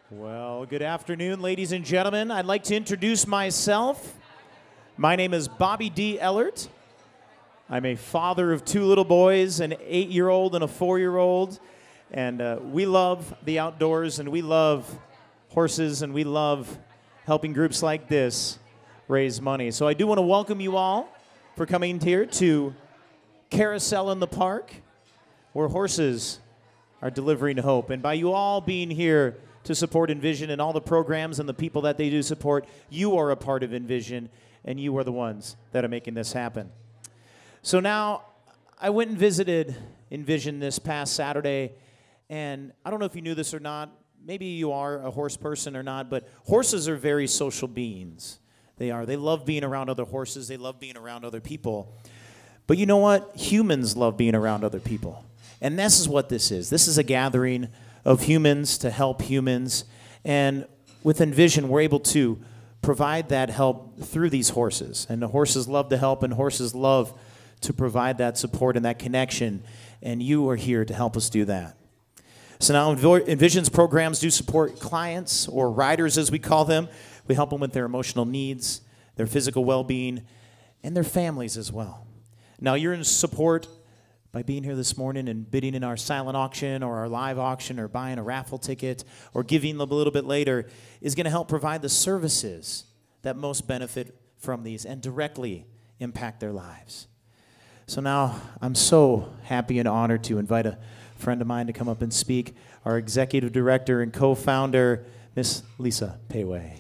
Well, good afternoon, ladies and gentlemen. I'd like to introduce myself. My name is Bobby D. Ellert. I'm a father of two little boys, an 8-year-old and a 4-year-old. And we love the outdoors, and we love horses, and we love helping groups like this raise money. So I do want to welcome you all for coming here to Carousel in the Park, where horses are delivering hope. And by you all being here to support Envision and all the programs and the people that they do support, you are a part of Envision, and you are the ones that are making this happen. So now, I went and visited Envision this past Saturday, and I don't know if you knew this or not. Maybe you are a horse person or not, but horses are very social beings. They are. They love being around other horses. They love being around other people. But you know what? Humans love being around other people. And this is what this is. This is a gathering of humans to help humans. And with Envision, we're able to provide that help through these horses. And the horses love to help, and horses love to provide that support and that connection. And you are here to help us do that. So now Envision's programs do support clients, or riders as we call them. We help them with their emotional needs, their physical well-being, and their families as well. Now you're in support by being here this morning and bidding in our silent auction or our live auction or buying a raffle ticket or giving a little bit later is going to help provide the services that most benefit from these and directly impact their lives. So now I'm so happy and honored to invite a friend of mine to come up and speak, our executive director and co-founder, Miss Lisa Payway.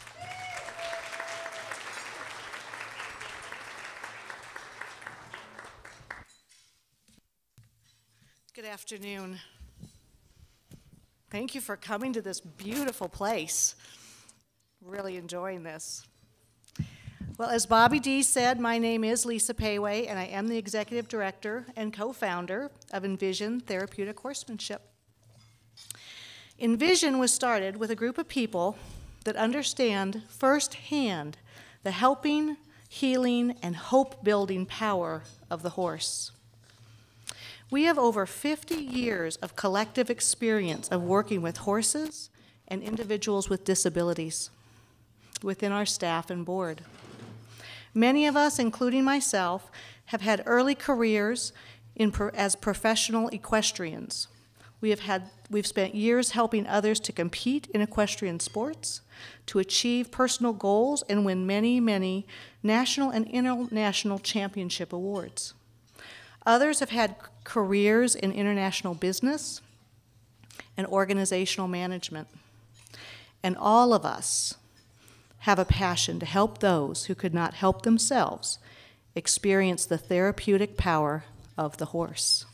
Good afternoon. Thank you for coming to this beautiful place. Really enjoying this. Well, as Bobby D said, my name is Lisa Payway, and I am the executive director and co-founder of Envision Therapeutic Horsemanship. Envision was started with a group of people that understand firsthand the helping, healing, and hope-building power of the horse. We have over 50 years of collective experience of working with horses and individuals with disabilities within our staff and board. Many of us, including myself, have had early careers as professional equestrians. We've spent years helping others to compete in equestrian sports, to achieve personal goals, and win many, many national and international championship awards. Others have had careers in international business and organizational management. And all of us have a passion to help those who could not help themselves experience the therapeutic power of the horse.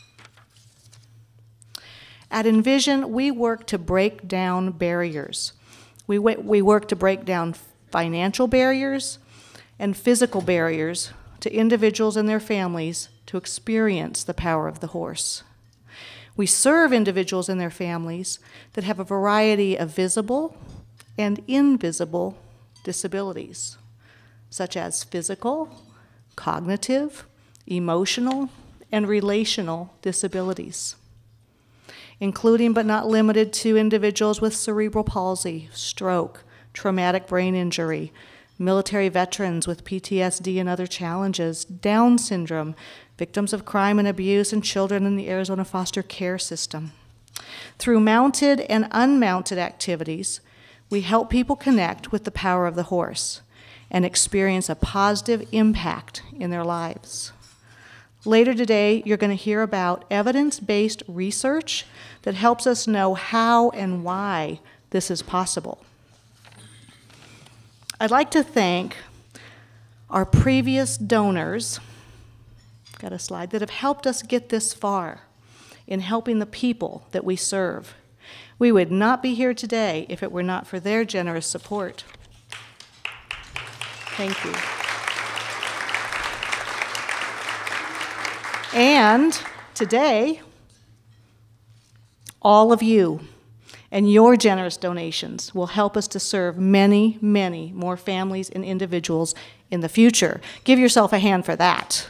At Envision, we work to break down barriers. We work to break down financial barriers and physical barriers to individuals and their families to experience the power of the horse. We serve individuals and their families that have a variety of visible and invisible disabilities, such as physical, cognitive, emotional, and relational disabilities, including but not limited to individuals with cerebral palsy, stroke, traumatic brain injury, military veterans with PTSD and other challenges, Down syndrome, victims of crime and abuse, and children in the Arizona foster care system. Through mounted and unmounted activities, we help people connect with the power of the horse and experience a positive impact in their lives. Later today, you're going to hear about evidence-based research that helps us know how and why this is possible. I'd like to thank our previous donors, got a slide, that have helped us get this far in helping the people that we serve. We would not be here today if it were not for their generous support. Thank you. And today, all of you and your generous donations will help us to serve many, many more families and individuals in the future. Give yourself a hand for that.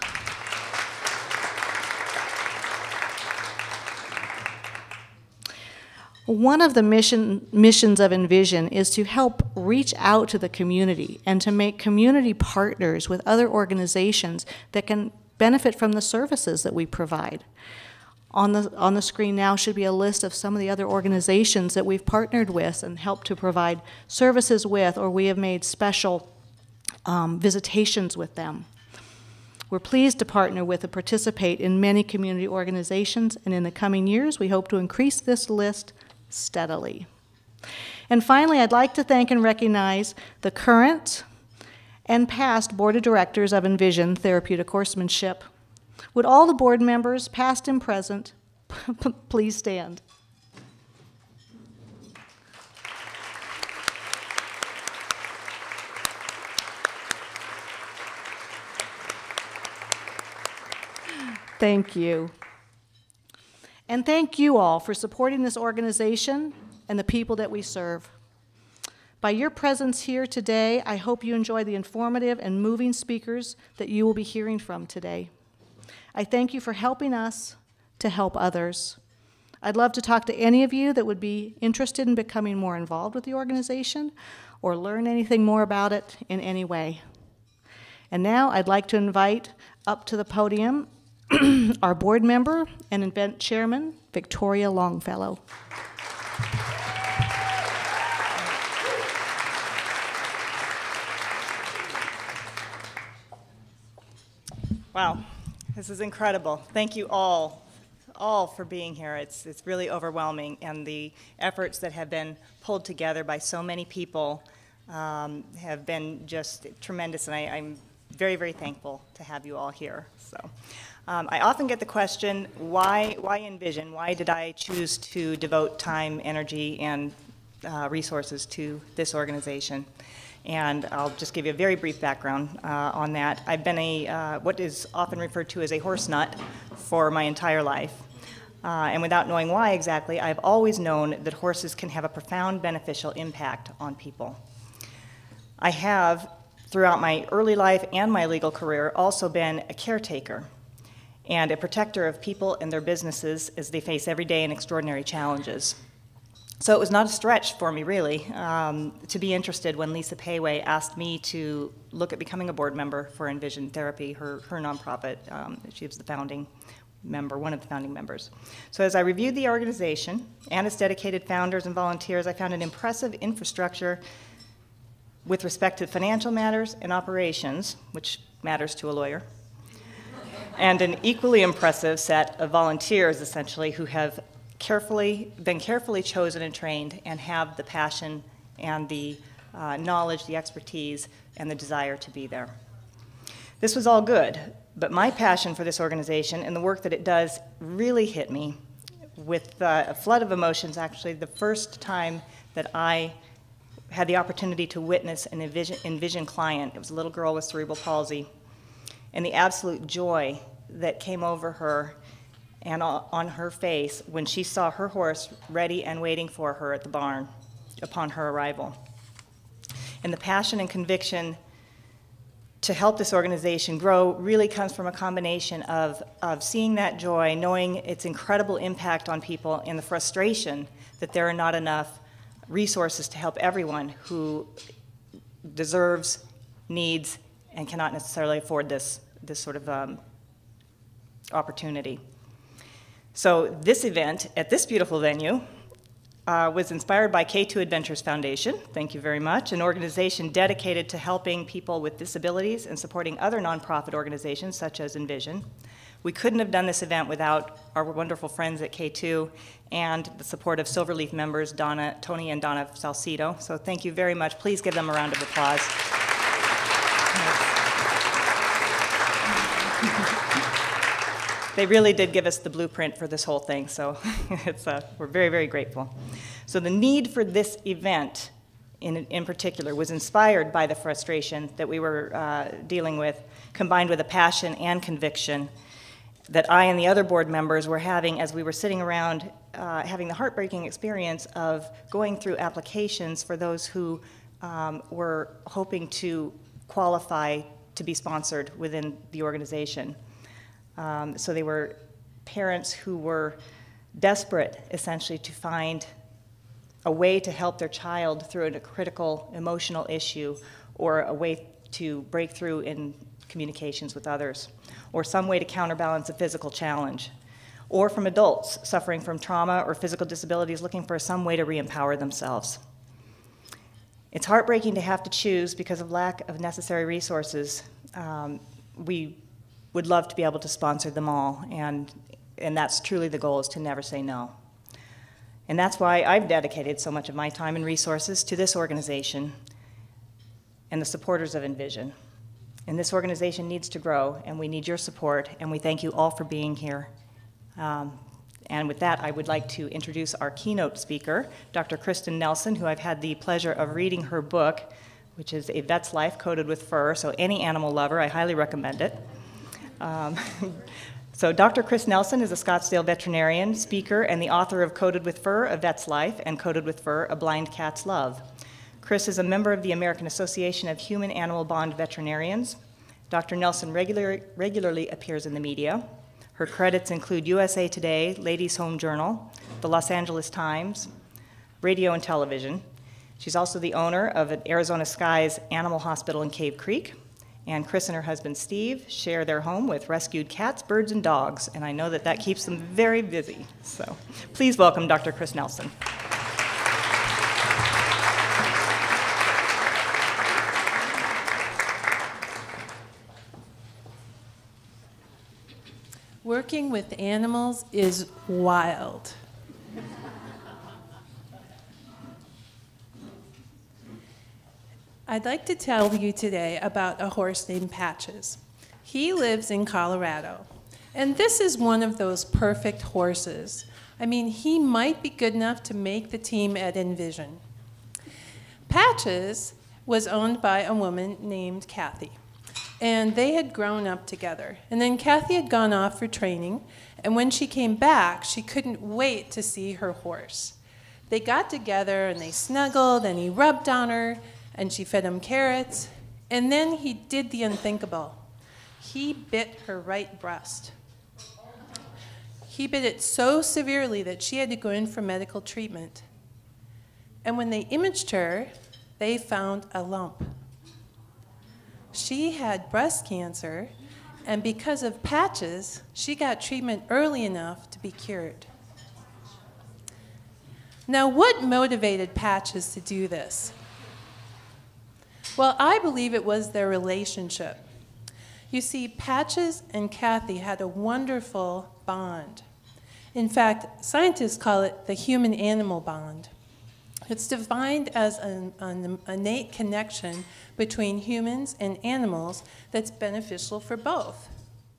One of the missions of Envision is to help reach out to the community and to make community partners with other organizations that can benefit from the services that we provide. On the screen now should be a list of some of the other organizations that we've partnered with and helped to provide services with, or we have made special visitations with them. We're pleased to partner with and participate in many community organizations, and in the coming years, we hope to increase this list steadily. And finally, I'd like to thank and recognize the current and past Board of Directors of Envision Therapeutic Horsemanship. Would all the board members, past and present, please stand? Thank you. And thank you all for supporting this organization and the people that we serve. By your presence here today, I hope you enjoy the informative and moving speakers that you will be hearing from today. I thank you for helping us to help others. I'd love to talk to any of you that would be interested in becoming more involved with the organization or learn anything more about it in any way. And now I'd like to invite up to the podium our board member and event chairman, Victoria Longfellow. Wow, this is incredible. Thank you all for being here. It's really overwhelming, and the efforts that have been pulled together by so many people have been just tremendous, and I'm very, very thankful to have you all here. So, I often get the question, why Envision? Why did I choose to devote time, energy, and resources to this organization? And I'll just give you a very brief background on that. I've been what is often referred to as a horse nut for my entire life. And without knowing why exactly, I've always known that horses can have a profound beneficial impact on people. I have, throughout my early life and my legal career, also been a caretaker and a protector of people and their businesses as they face everyday and extraordinary challenges. So it was not a stretch for me, really, to be interested when Lisa Payway asked me to look at becoming a board member for Envision Therapy, her nonprofit. She was the founding member, one of the founding members. So as I reviewed the organization and its dedicated founders and volunteers, I found an impressive infrastructure with respect to financial matters and operations, which matters to a lawyer, and an equally impressive set of volunteers, essentially, who have been carefully chosen and trained and have the passion and the knowledge, the expertise, and the desire to be there. This was all good, but my passion for this organization and the work that it does really hit me with a flood of emotions, actually, the first time that I had the opportunity to witness an Envision client. It was a little girl with cerebral palsy, and the absolute joy that came over her and on her face when she saw her horse ready and waiting for her at the barn upon her arrival. And the passion and conviction to help this organization grow really comes from a combination of seeing that joy, knowing its incredible impact on people, and the frustration that there are not enough resources to help everyone who deserves, needs, and cannot necessarily afford this sort of opportunity. So this event at this beautiful venue was inspired by K2 Adventures Foundation, thank you very much, an organization dedicated to helping people with disabilities and supporting other nonprofit organizations such as Envision. We couldn't have done this event without our wonderful friends at K2 and the support of Silverleaf members Tony and Donna Salcido. So thank you very much. Please give them a round of applause. They really did give us the blueprint for this whole thing, so we're very, very grateful. So the need for this event in particular was inspired by the frustration that we were dealing with, combined with a passion and conviction that I and the other board members were having as we were sitting around having the heartbreaking experience of going through applications for those who were hoping to qualify to be sponsored within the organization. So they were parents who were desperate, essentially, to find a way to help their child through a critical emotional issue, or a way to break through in communications with others, or some way to counterbalance a physical challenge, or from adults suffering from trauma or physical disabilities looking for some way to re-empower themselves. It's heartbreaking to have to choose because of lack of necessary resources. We would love to be able to sponsor them all, and that's truly the goal, is to never say no. And that's why I've dedicated so much of my time and resources to this organization and the supporters of Envision. And this organization needs to grow, and we need your support, and we thank you all for being here. And with that, I would like to introduce our keynote speaker, Dr. Kristen Nelson, who I've had the pleasure of reading her book, which is A Vet's Life Coded with Fur, so any animal lover, I highly recommend it. So Dr. Chris Nelson is a Scottsdale veterinarian, speaker, and the author of Coded with Fur, A Vet's Life, and Coded with Fur, A Blind Cat's Love. Chris is a member of the American Association of Human-Animal Bond Veterinarians. Dr. Nelson regularly appears in the media. Her credits include USA Today, Ladies' Home Journal, the Los Angeles Times, radio and television. She's also the owner of an Arizona Skies Animal Hospital in Cave Creek. And Chris and her husband Steve share their home with rescued cats, birds, and dogs. And I know that that keeps them very busy. So please welcome Dr. Chris Nelson. Working with animals is wild. I'd like to tell you today about a horse named Patches. He lives in Colorado, and this is one of those perfect horses. I mean, he might be good enough to make the team at Envision. Patches was owned by a woman named Kathy, and they had grown up together. And then Kathy had gone off for training, and when she came back, she couldn't wait to see her horse. They got together, and they snuggled, and he rubbed on her, and she fed him carrots, and then he did the unthinkable. He bit her right breast. He bit it so severely that she had to go in for medical treatment. And when they imaged her, they found a lump. She had breast cancer, and because of Patches, she got treatment early enough to be cured. Now, what motivated Patches to do this? Well, I believe it was their relationship. You see, Patches and Kathy had a wonderful bond. In fact, scientists call it the human-animal bond. It's defined as an innate connection between humans and animals that's beneficial for both.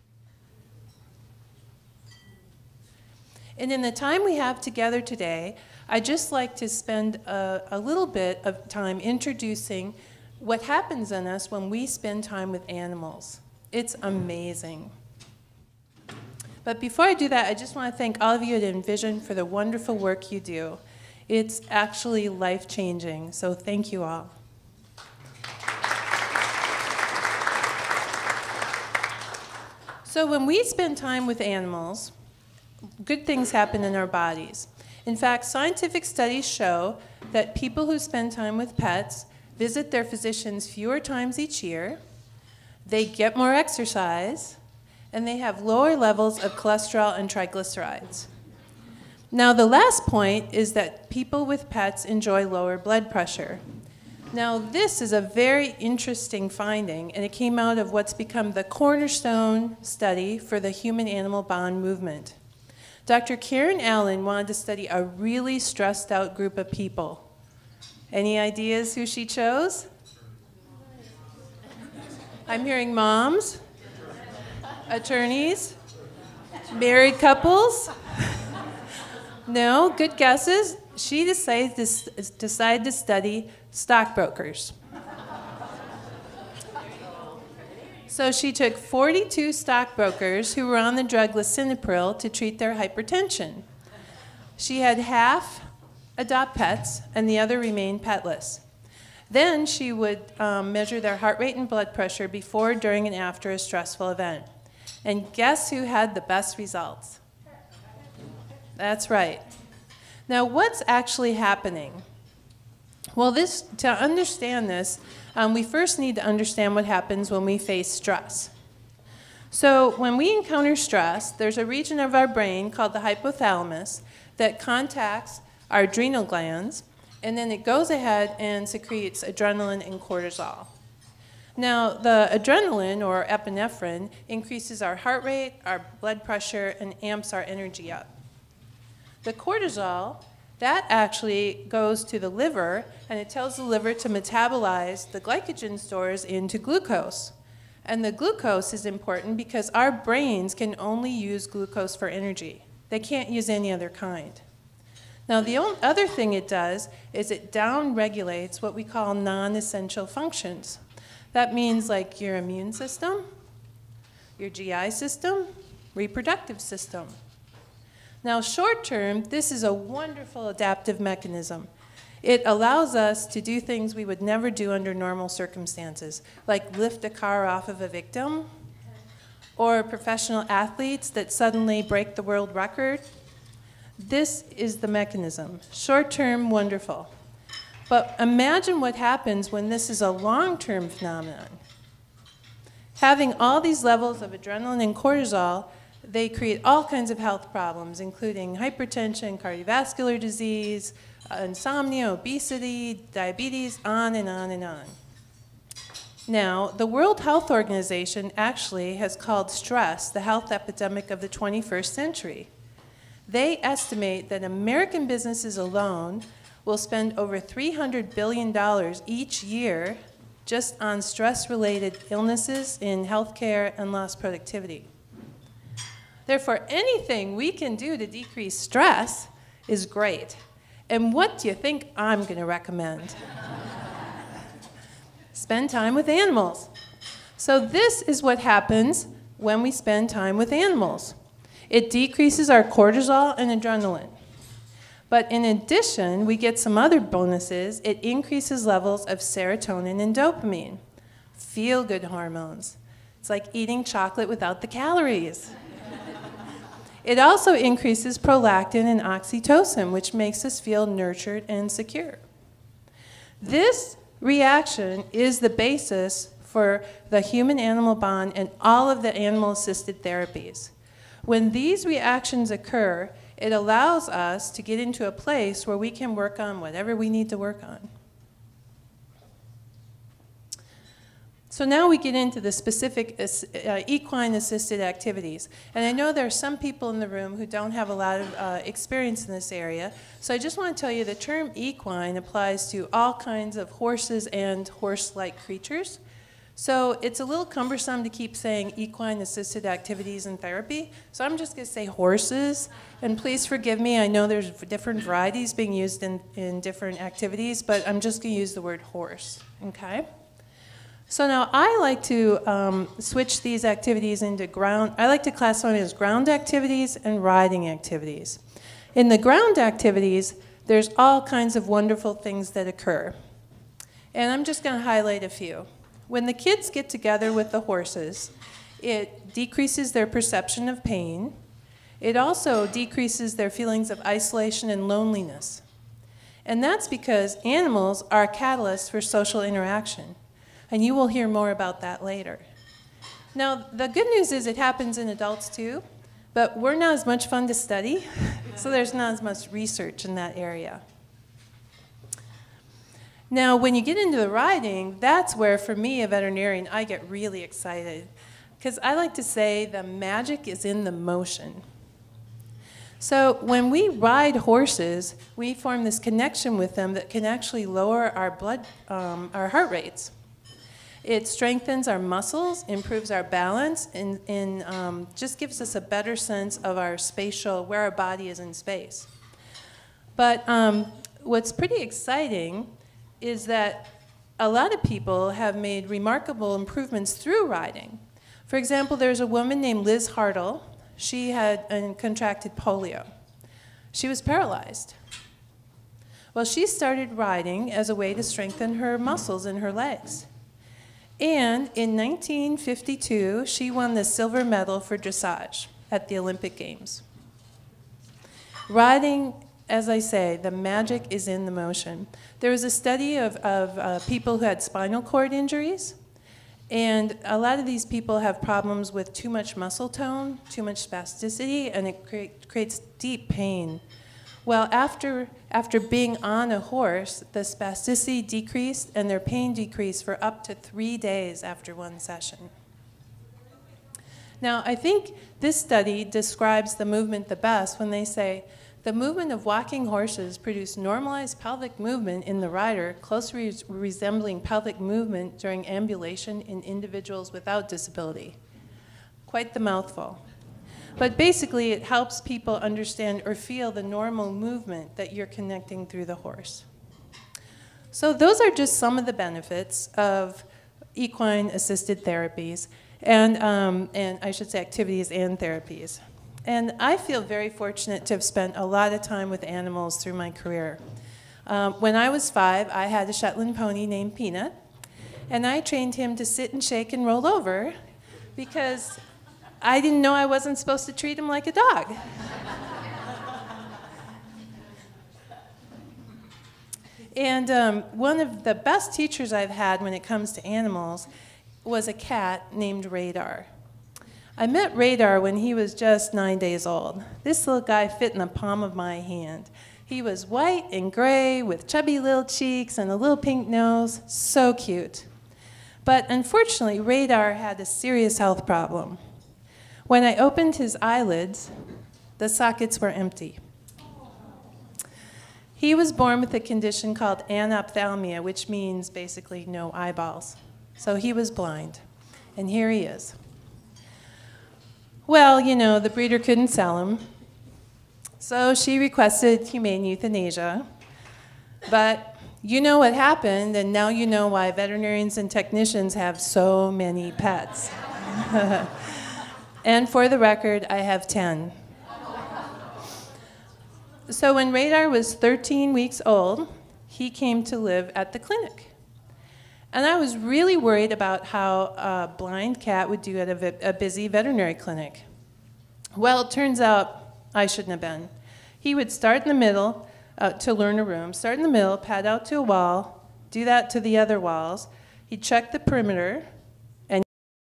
And in the time we have together today, I'd just like to spend a little bit of time introducing what happens in us when we spend time with animals. It's amazing. But before I do that, I just want to thank all of you at Envision for the wonderful work you do. It's actually life-changing, so thank you all. So when we spend time with animals, good things happen in our bodies. In fact, scientific studies show that people who spend time with pets visit their physicians fewer times each year, they get more exercise, and they have lower levels of cholesterol and triglycerides. Now, the last point is that people with pets enjoy lower blood pressure. Now, this is a very interesting finding, and it came out of what's become the cornerstone study for the human-animal bond movement. Dr. Karen Allen wanted to study a really stressed out group of people. Any ideas who she chose? I'm hearing moms, attorneys, married couples. No, good guesses. She decided to study stockbrokers. So she took 42 stockbrokers who were on the drug lisinopril to treat their hypertension. She had half adopt pets, and the other remained petless. Then she would measure their heart rate and blood pressure before, during, and after a stressful event. And guess who had the best results? That's right. Now, what's actually happening? Well, to understand this, we first need to understand what happens when we face stress. So when we encounter stress, there's a region of our brain called the hypothalamus that contacts our adrenal glands, and then it goes ahead and secretes adrenaline and cortisol. Now, the adrenaline, or epinephrine, increases our heart rate, our blood pressure, and amps our energy up. The cortisol, that actually goes to the liver, and it tells the liver to metabolize the glycogen stores into glucose. And the glucose is important because our brains can only use glucose for energy. They can't use any other kind. Now, the other thing it does is it downregulates what we call non-essential functions. That means like your immune system, your GI system, reproductive system. Now, short term, this is a wonderful adaptive mechanism. It allows us to do things we would never do under normal circumstances, like lift a car off of a victim, or professional athletes that suddenly break the world record. This is the mechanism. Short term, wonderful. But imagine what happens when this is a long-term phenomenon. Having all these levels of adrenaline and cortisol, they create all kinds of health problems, including hypertension, cardiovascular disease, insomnia, obesity, diabetes, on and on and on. Now, the World Health Organization actually has called stress the health epidemic of the 21st century. They estimate that American businesses alone will spend over $300 billion each year just on stress-related illnesses in healthcare and lost productivity. Therefore, anything we can do to decrease stress is great. And what do you think I'm going to recommend? Spend time with animals. So this is what happens when we spend time with animals. It decreases our cortisol and adrenaline. But in addition, we get some other bonuses. It increases levels of serotonin and dopamine, feel-good hormones. It's like eating chocolate without the calories. It also increases prolactin and oxytocin, which makes us feel nurtured and secure. This reaction is the basis for the human-animal bond and all of the animal-assisted therapies. When these reactions occur, it allows us to get into a place where we can work on whatever we need to work on. So now we get into the specific equine-assisted activities. And I know there are some people in the room who don't have a lot of experience in this area. So I just want to tell you the term equine applies to all kinds of horses and horse-like creatures. So it's a little cumbersome to keep saying equine-assisted activities and therapy. So I'm just going to say horses. And please forgive me. I know there's different varieties being used in different activities, but I'm just going to use the word horse. Okay? So now I like to switch these activities into I like to classify them as ground activities and riding activities. In the ground activities, there's all kinds of wonderful things that occur. And I'm just going to highlight a few. When the kids get together with the horses, it decreases their perception of pain. It also decreases their feelings of isolation and loneliness. And that's because animals are a catalyst for social interaction. And you will hear more about that later. Now, the good news is it happens in adults too, but we're not as much fun to study, so there's not as much research in that area. Now, when you get into the riding, that's where, for me, a veterinarian, I get really excited. Because I like to say the magic is in the motion. So when we ride horses, we form this connection with them that can actually lower our heart rates. It strengthens our muscles, improves our balance, and just gives us a better sense of our where our body is in space. But what's pretty exciting is that a lot of people have made remarkable improvements through riding. For example, there's a woman named Liz Hartle. She had contracted polio. She was paralyzed. Well, she started riding as a way to strengthen her muscles in her legs. And in 1952, she won the silver medal for dressage at the Olympic Games. Riding as I say, the magic is in the motion. There was a study of people who had spinal cord injuries, and a lot of these people have problems with too much muscle tone, too much spasticity, and it creates deep pain. Well, after being on a horse, the spasticity decreased and their pain decreased for up to 3 days after one session. Now, I think this study describes the movement the best when they say, the movement of walking horses produced normalized pelvic movement in the rider, closely resembling pelvic movement during ambulation in individuals without disability. Quite the mouthful. But basically, it helps people understand or feel the normal movement that you're connecting through the horse. So those are just some of the benefits of equine-assisted therapies, and I should say activities and therapies. And I feel very fortunate to have spent a lot of time with animals through my career. When I was 5, I had a Shetland pony named Peanut, and I trained him to sit and shake and roll over because I didn't know I wasn't supposed to treat him like a dog. And one of the best teachers I've had when it comes to animals was a cat named Radar. I met Radar when he was just 9 days old. This little guy fit in the palm of my hand. He was white and gray with chubby little cheeks and a little pink nose, so cute. But unfortunately, Radar had a serious health problem. When I opened his eyelids, the sockets were empty. He was born with a condition called anophthalmia, which means basically no eyeballs. So he was blind, and here he is. Well, you know, the breeder couldn't sell him, so she requested humane euthanasia. But you know what happened, and now you know why veterinarians and technicians have so many pets. And for the record, I have 10. So when Radar was 13 weeks old, he came to live at the clinic. And I was really worried about how a blind cat would do at a busy veterinary clinic. Well, it turns out I shouldn't have been. He would start in the middle to learn a room, start in the middle, pad out to a wall, do that to the other walls. He'd check the perimeter, and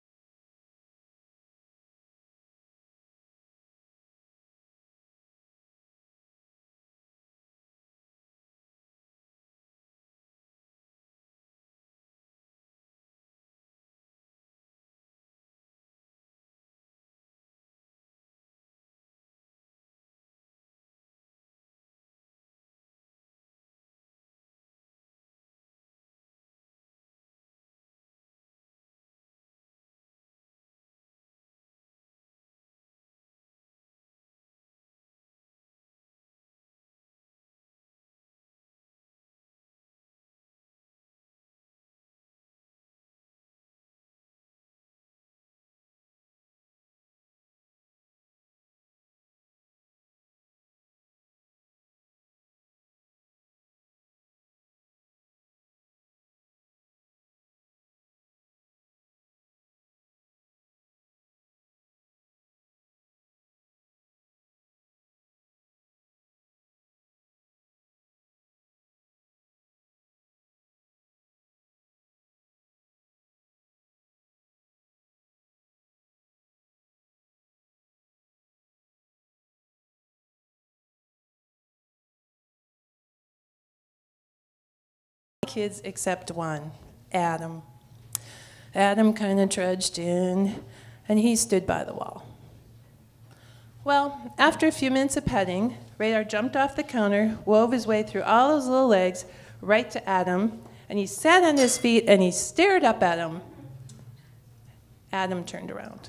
kids except one, Adam. Adam kind of trudged in, and he stood by the wall. Well, after a few minutes of petting, Radar jumped off the counter, wove his way through all those little legs right to Adam, and he sat on his feet and he stared up at him. Adam turned around.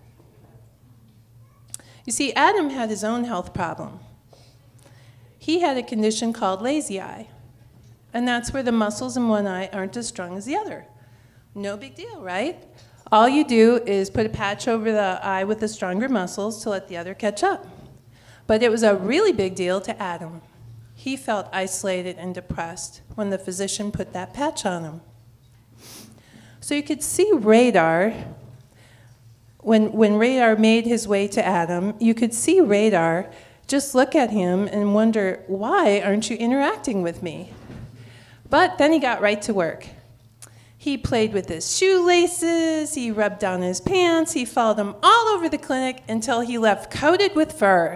You see, Adam had his own health problem. He had a condition called lazy eye, and that's where the muscles in one eye aren't as strong as the other. No big deal, right? All you do is put a patch over the eye with the stronger muscles to let the other catch up. But it was a really big deal to Adam. He felt isolated and depressed when the physician put that patch on him. So you could see Radar, when Radar made his way to Adam, you could see Radar just look at him and wonder, why aren't you interacting with me? But then he got right to work. He played with his shoelaces, he rubbed down his pants, he followed them all over the clinic until he left coated with fur.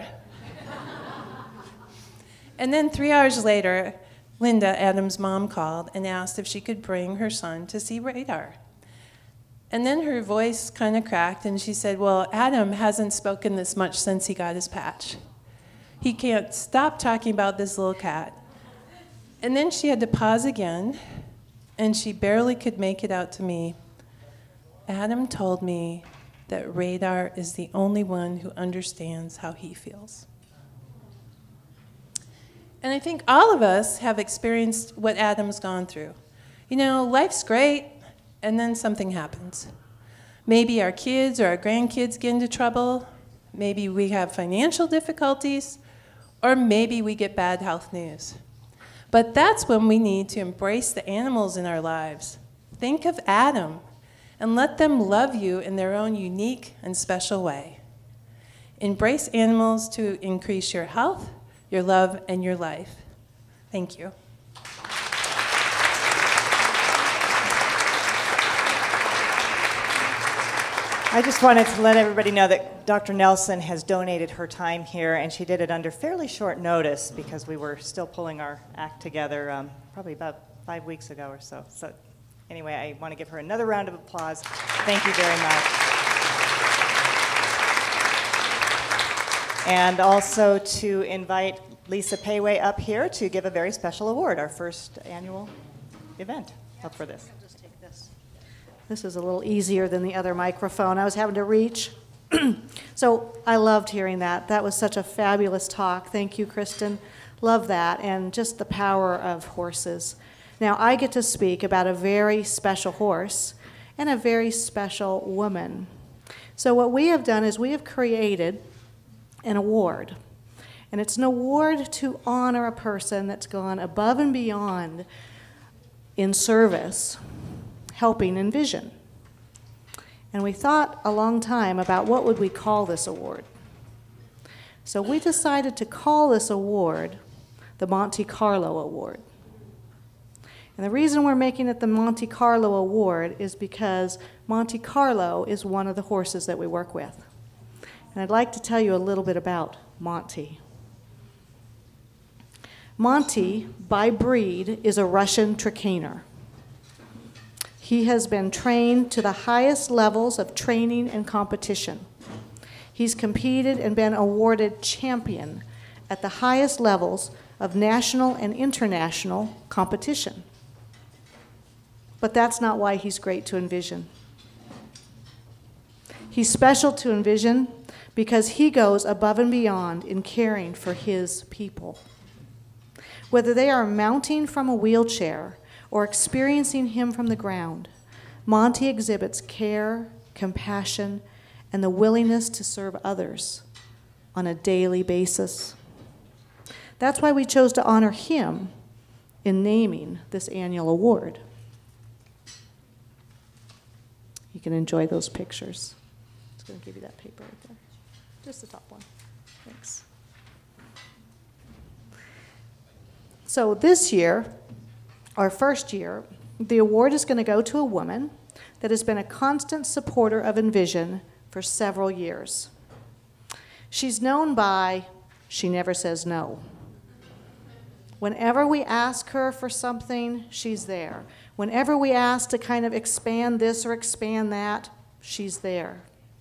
And then 3 hours later, Linda, Adam's mom, called and asked if she could bring her son to see Radar. And then her voice kind of cracked, and she said, well, Adam hasn't spoken this much since he got his patch. He can't stop talking about this little cat. And then she had to pause again, and she barely could make it out to me. Adam told me that Radar is the only one who understands how he feels. And I think all of us have experienced what Adam's gone through. You know, life's great, and then something happens. Maybe our kids or our grandkids get into trouble. Maybe we have financial difficulties, or maybe we get bad health news. But that's when we need to embrace the animals in our lives. Think of Adam, and let them love you in their own unique and special way. Embrace animals to increase your health, your love, and your life. Thank you. I just wanted to let everybody know that Dr. Nelson has donated her time here, and she did it under fairly short notice because we were still pulling our act together probably about 5 weeks ago or so. So anyway, I want to give her another round of applause. Thank you very much. And also to invite Lisa Payway up here to give a very special award, our first annual event up for this. This is a little easier than the other microphone I was having to reach. So I loved hearing that. That was such a fabulous talk. Thank you, Kristen. Love that, and just the power of horses. Now I get to speak about a very special horse and a very special woman. So what we have done is we have created an award. And it's an award to honor a person that's gone above and beyond in service, helping Envision. And we thought a long time about what would we call this award. So we decided to call this award the Monte Carlo Award. And the reason we're making it the Monte Carlo Award is because Monte Carlo is one of the horses that we work with. And I'd like to tell you a little bit about Monty. Monty, by breed, is a Russian Trakehner. He has been trained to the highest levels of training and competition. He's competed and been awarded champion at the highest levels of national and international competition. But that's not why he's great to Envision. He's special to Envision because he goes above and beyond in caring for his people. Whether they are mounting from a wheelchair or experiencing him from the ground, Monty exhibits care, compassion, and the willingness to serve others on a daily basis. That's why we chose to honor him in naming this annual award. You can enjoy those pictures. I'm just going to give you that paper right there. Just the top one. Thanks. So this year, our first year, the award is going to go to a woman that has been a constant supporter of Envision for several years. She's known by, she never says no. Whenever we ask her for something, she's there. Whenever we ask to kind of expand this or expand that, she's there.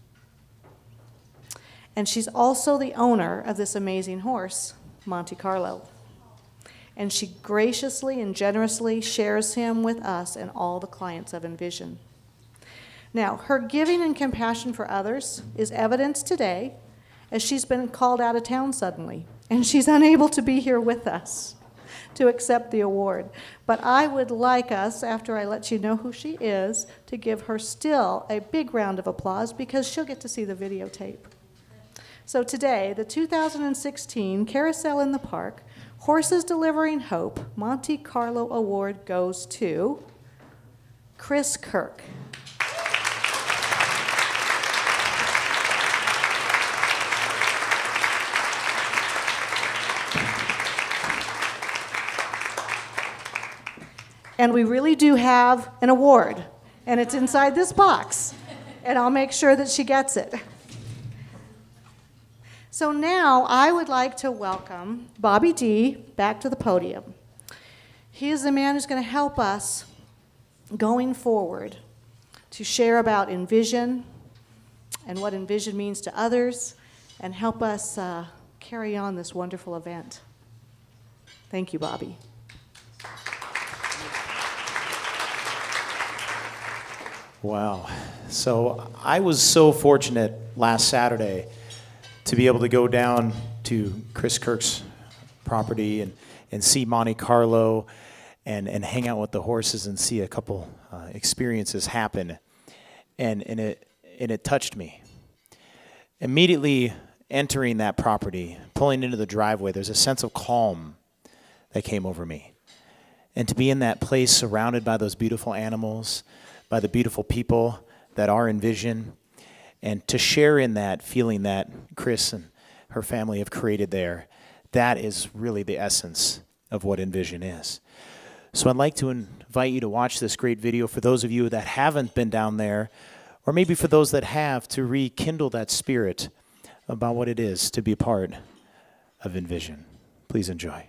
And she's also the owner of this amazing horse, Monte Carlo. And she graciously and generously shares him with us and all the clients of Envision. Now, her giving and compassion for others is evidenced today as she's been called out of town suddenly, and she's unable to be here with us to accept the award. But I would like us, after I let you know who she is, to give her still a big round of applause because she'll get to see the videotape. So today, the 2016 Carousel in the Park Horses Delivering Hope Monte Carlo Award goes to Chris Kirk. And we really do have an award, and it's inside this box. And I'll make sure that she gets it. So now I would like to welcome Bobby D. back to the podium. He is the man who's going to help us going forward to share about Envision and what Envision means to others and help us carry on this wonderful event. Thank you, Bobby. Wow. So I was so fortunate last Saturday to be able to go down to Chris Kirk's property and see Monte Carlo and hang out with the horses and see a couple experiences happen. And it touched me. Immediately entering that property, pulling into the driveway, there's a sense of calm that came over me. And to be in that place surrounded by those beautiful animals, by the beautiful people that are Envision, and to share in that feeling that Chris and her family have created there, that is really the essence of what Envision is. So I'd like to invite you to watch this great video for those of you that haven't been down there, or maybe for those that have, to rekindle that spirit about what it is to be a part of Envision. Please enjoy.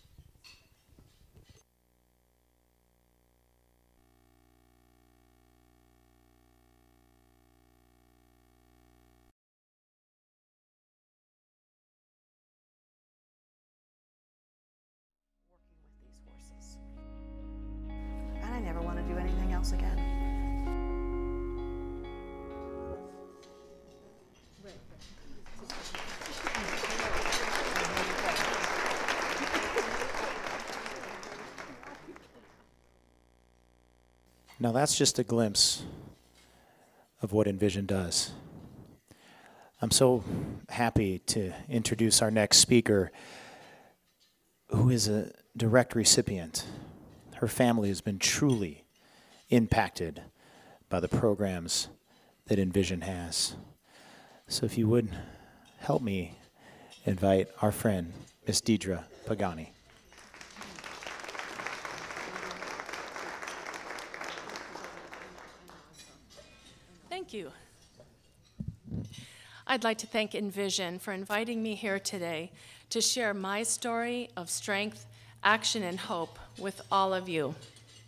And I never want to do anything else again. Now that's just a glimpse of what Envision does. I'm so happy to introduce our next speaker, who is a direct recipient. Her family has been truly impacted by the programs that Envision has. So if you would help me invite our friend, Miss Deidre Pagani. Thank you. I'd like to thank Envision for inviting me here today to share my story of strength, action, and hope with all of you.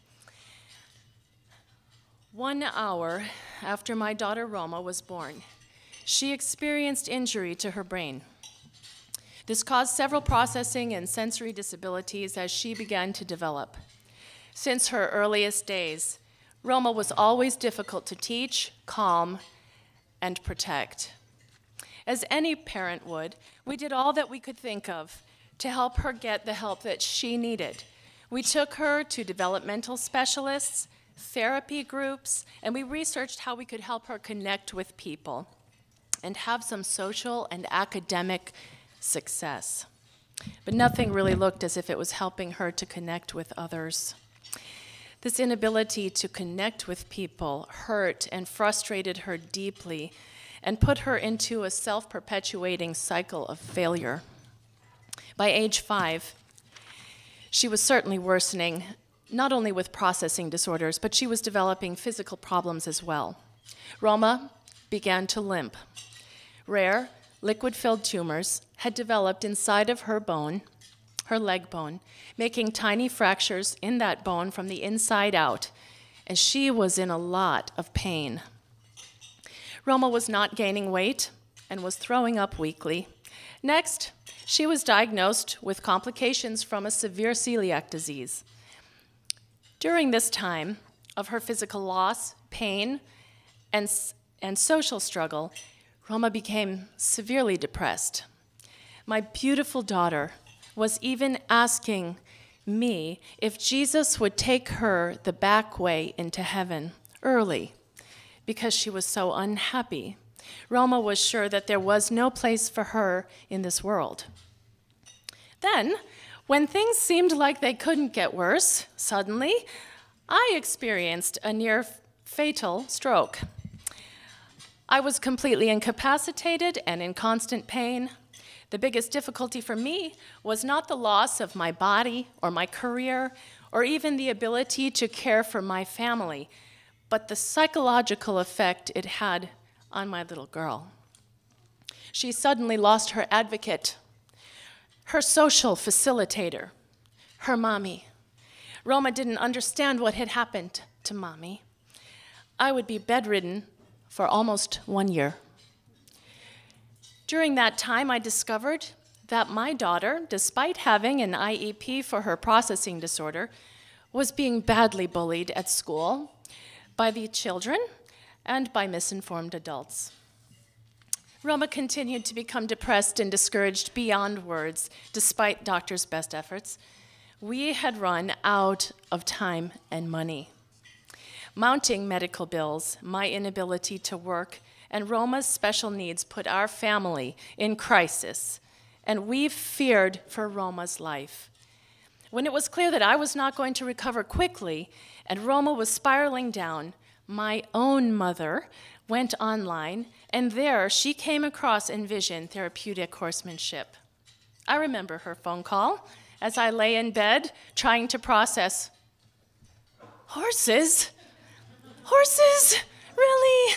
1 hour after my daughter Roma was born, she experienced injury to her brain. This caused several processing and sensory disabilities as she began to develop. Since her earliest days, Roma was always difficult to teach, calm, and protect. As any parent would, we did all that we could think of to help her get the help that she needed. We took her to developmental specialists, therapy groups, and we researched how we could help her connect with people and have some social and academic success. But nothing really looked as if it was helping her to connect with others. This inability to connect with people hurt and frustrated her deeply and put her into a self-perpetuating cycle of failure. By age 5, she was certainly worsening, not only with processing disorders, but she was developing physical problems as well. Roma began to limp. Rare, liquid-filled tumors had developed inside of her bone, her leg bone, making tiny fractures in that bone from the inside out, and she was in a lot of pain. Roma was not gaining weight and was throwing up weekly. Next, she was diagnosed with complications from a severe celiac disease. During this time of her physical loss, pain, and social struggle, Roma became severely depressed. My beautiful daughter was even asking me if Jesus would take her the back way into heaven early because she was so unhappy. Roma was sure that there was no place for her in this world. Then, when things seemed like they couldn't get worse, suddenly I experienced a near fatal stroke. I was completely incapacitated and in constant pain. The biggest difficulty for me was not the loss of my body or my career or even the ability to care for my family, but the psychological effect it had on my little girl. She suddenly lost her advocate, her social facilitator, her mommy. Roma didn't understand what had happened to mommy. I would be bedridden for almost 1 year. During that time, I discovered that my daughter, despite having an IEP for her processing disorder, was being badly bullied at school by the children and by misinformed adults. Roma continued to become depressed and discouraged beyond words, despite doctors' best efforts. We had run out of time and money. Mounting medical bills, my inability to work, and Roma's special needs put our family in crisis, and we feared for Roma's life. When it was clear that I was not going to recover quickly and Roma was spiraling down, my own mother went online, and there she came across Envision Therapeutic Horsemanship. I remember her phone call as I lay in bed trying to process, horses? Horses? Really?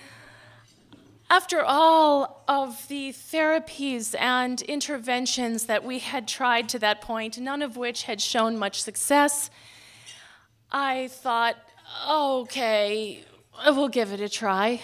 After all of the therapies and interventions that we had tried to that point, none of which had shown much success, I thought, okay, we'll give it a try.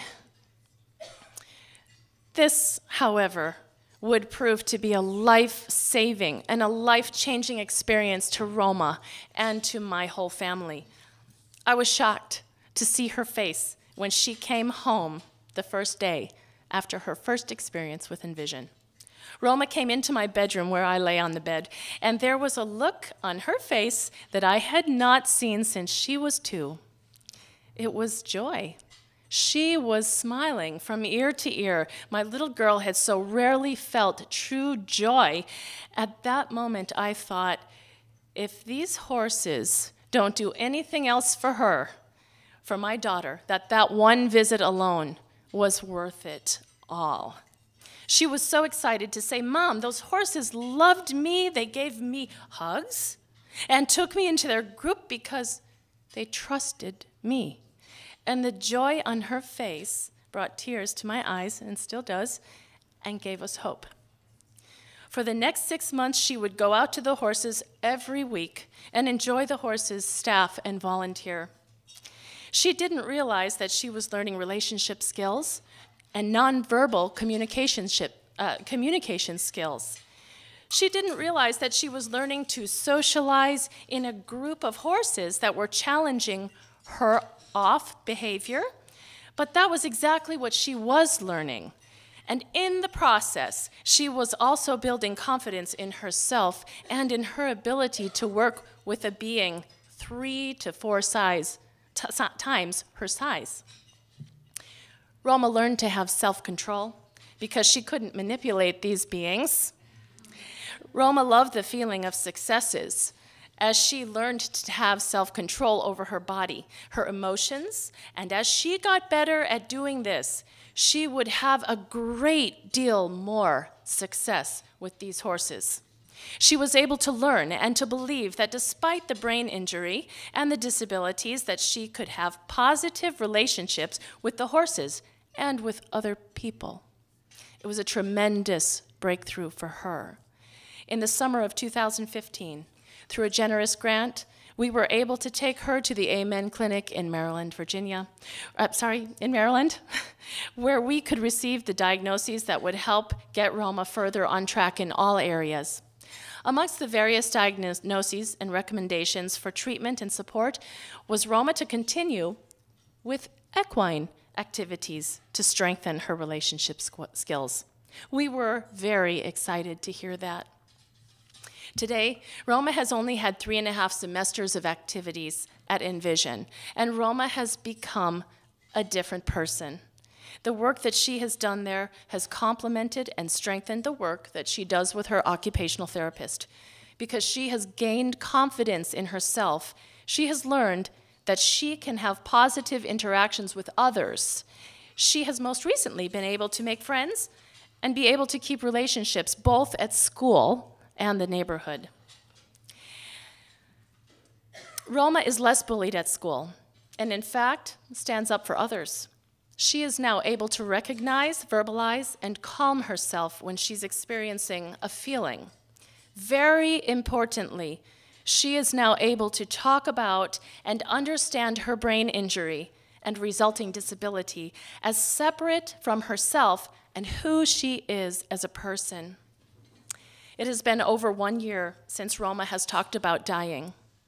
This, however, would prove to be a life-saving and a life-changing experience to Roma and to my whole family. I was shocked to see her face when she came home the first day after her first experience with Envision. Roma came into my bedroom where I lay on the bed, and there was a look on her face that I had not seen since she was 2. It was joy. She was smiling from ear to ear. My little girl had so rarely felt true joy. At that moment, I thought, if these horses don't do anything else for her, for my daughter, that one visit alone was worth it all. She was so excited to say, Mom, those horses loved me. They gave me hugs and took me into their group because they trusted me. And the joy on her face brought tears to my eyes, and still does, and gave us hope. For the next 6 months, she would go out to the horses every week and enjoy the horses, staff, and volunteer. She didn't realize that she was learning relationship skills and nonverbal communication skills. She didn't realize that she was learning to socialize in a group of horses that were challenging her off behavior, but that was exactly what she was learning. And in the process, she was also building confidence in herself and in her ability to work with a being 3 to 4 times her size. Roma learned to have self-control because she couldn't manipulate these beings. Roma loved the feeling of successes as she learned to have self-control over her body, her emotions, and as she got better at doing this, she would have a great deal more success with these horses. She was able to learn and to believe that despite the brain injury and the disabilities, that she could have positive relationships with the horses and with other people. It was a tremendous breakthrough for her. In the summer of 2015, through a generous grant, we were able to take her to the Amen Clinic in Maryland, in Maryland, where we could receive the diagnoses that would help get Roma further on track in all areas. Amongst the various diagnoses and recommendations for treatment and support was Roma to continue with equine activities to strengthen her relationship skills. We were very excited to hear that. Today, Roma has only had 3.5 semesters of activities at Envision, and Roma has become a different person. The work that she has done there has complemented and strengthened the work that she does with her occupational therapist. Because she has gained confidence in herself, she has learned that she can have positive interactions with others. She has most recently been able to make friends and be able to keep relationships both at school and the neighborhood. Roma is less bullied at school, and in fact, stands up for others. She is now able to recognize, verbalize, and calm herself when she's experiencing a feeling. Very importantly, she is now able to talk about and understand her brain injury and resulting disability as separate from herself and who she is as a person. It has been over 1 year since Roma has talked about dying.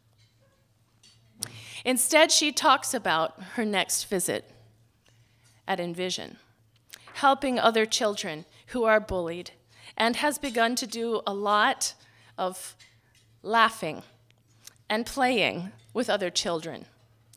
Instead, she talks about her next visit at Envision, helping other children who are bullied, and has begun to do a lot of laughing and playing with other children.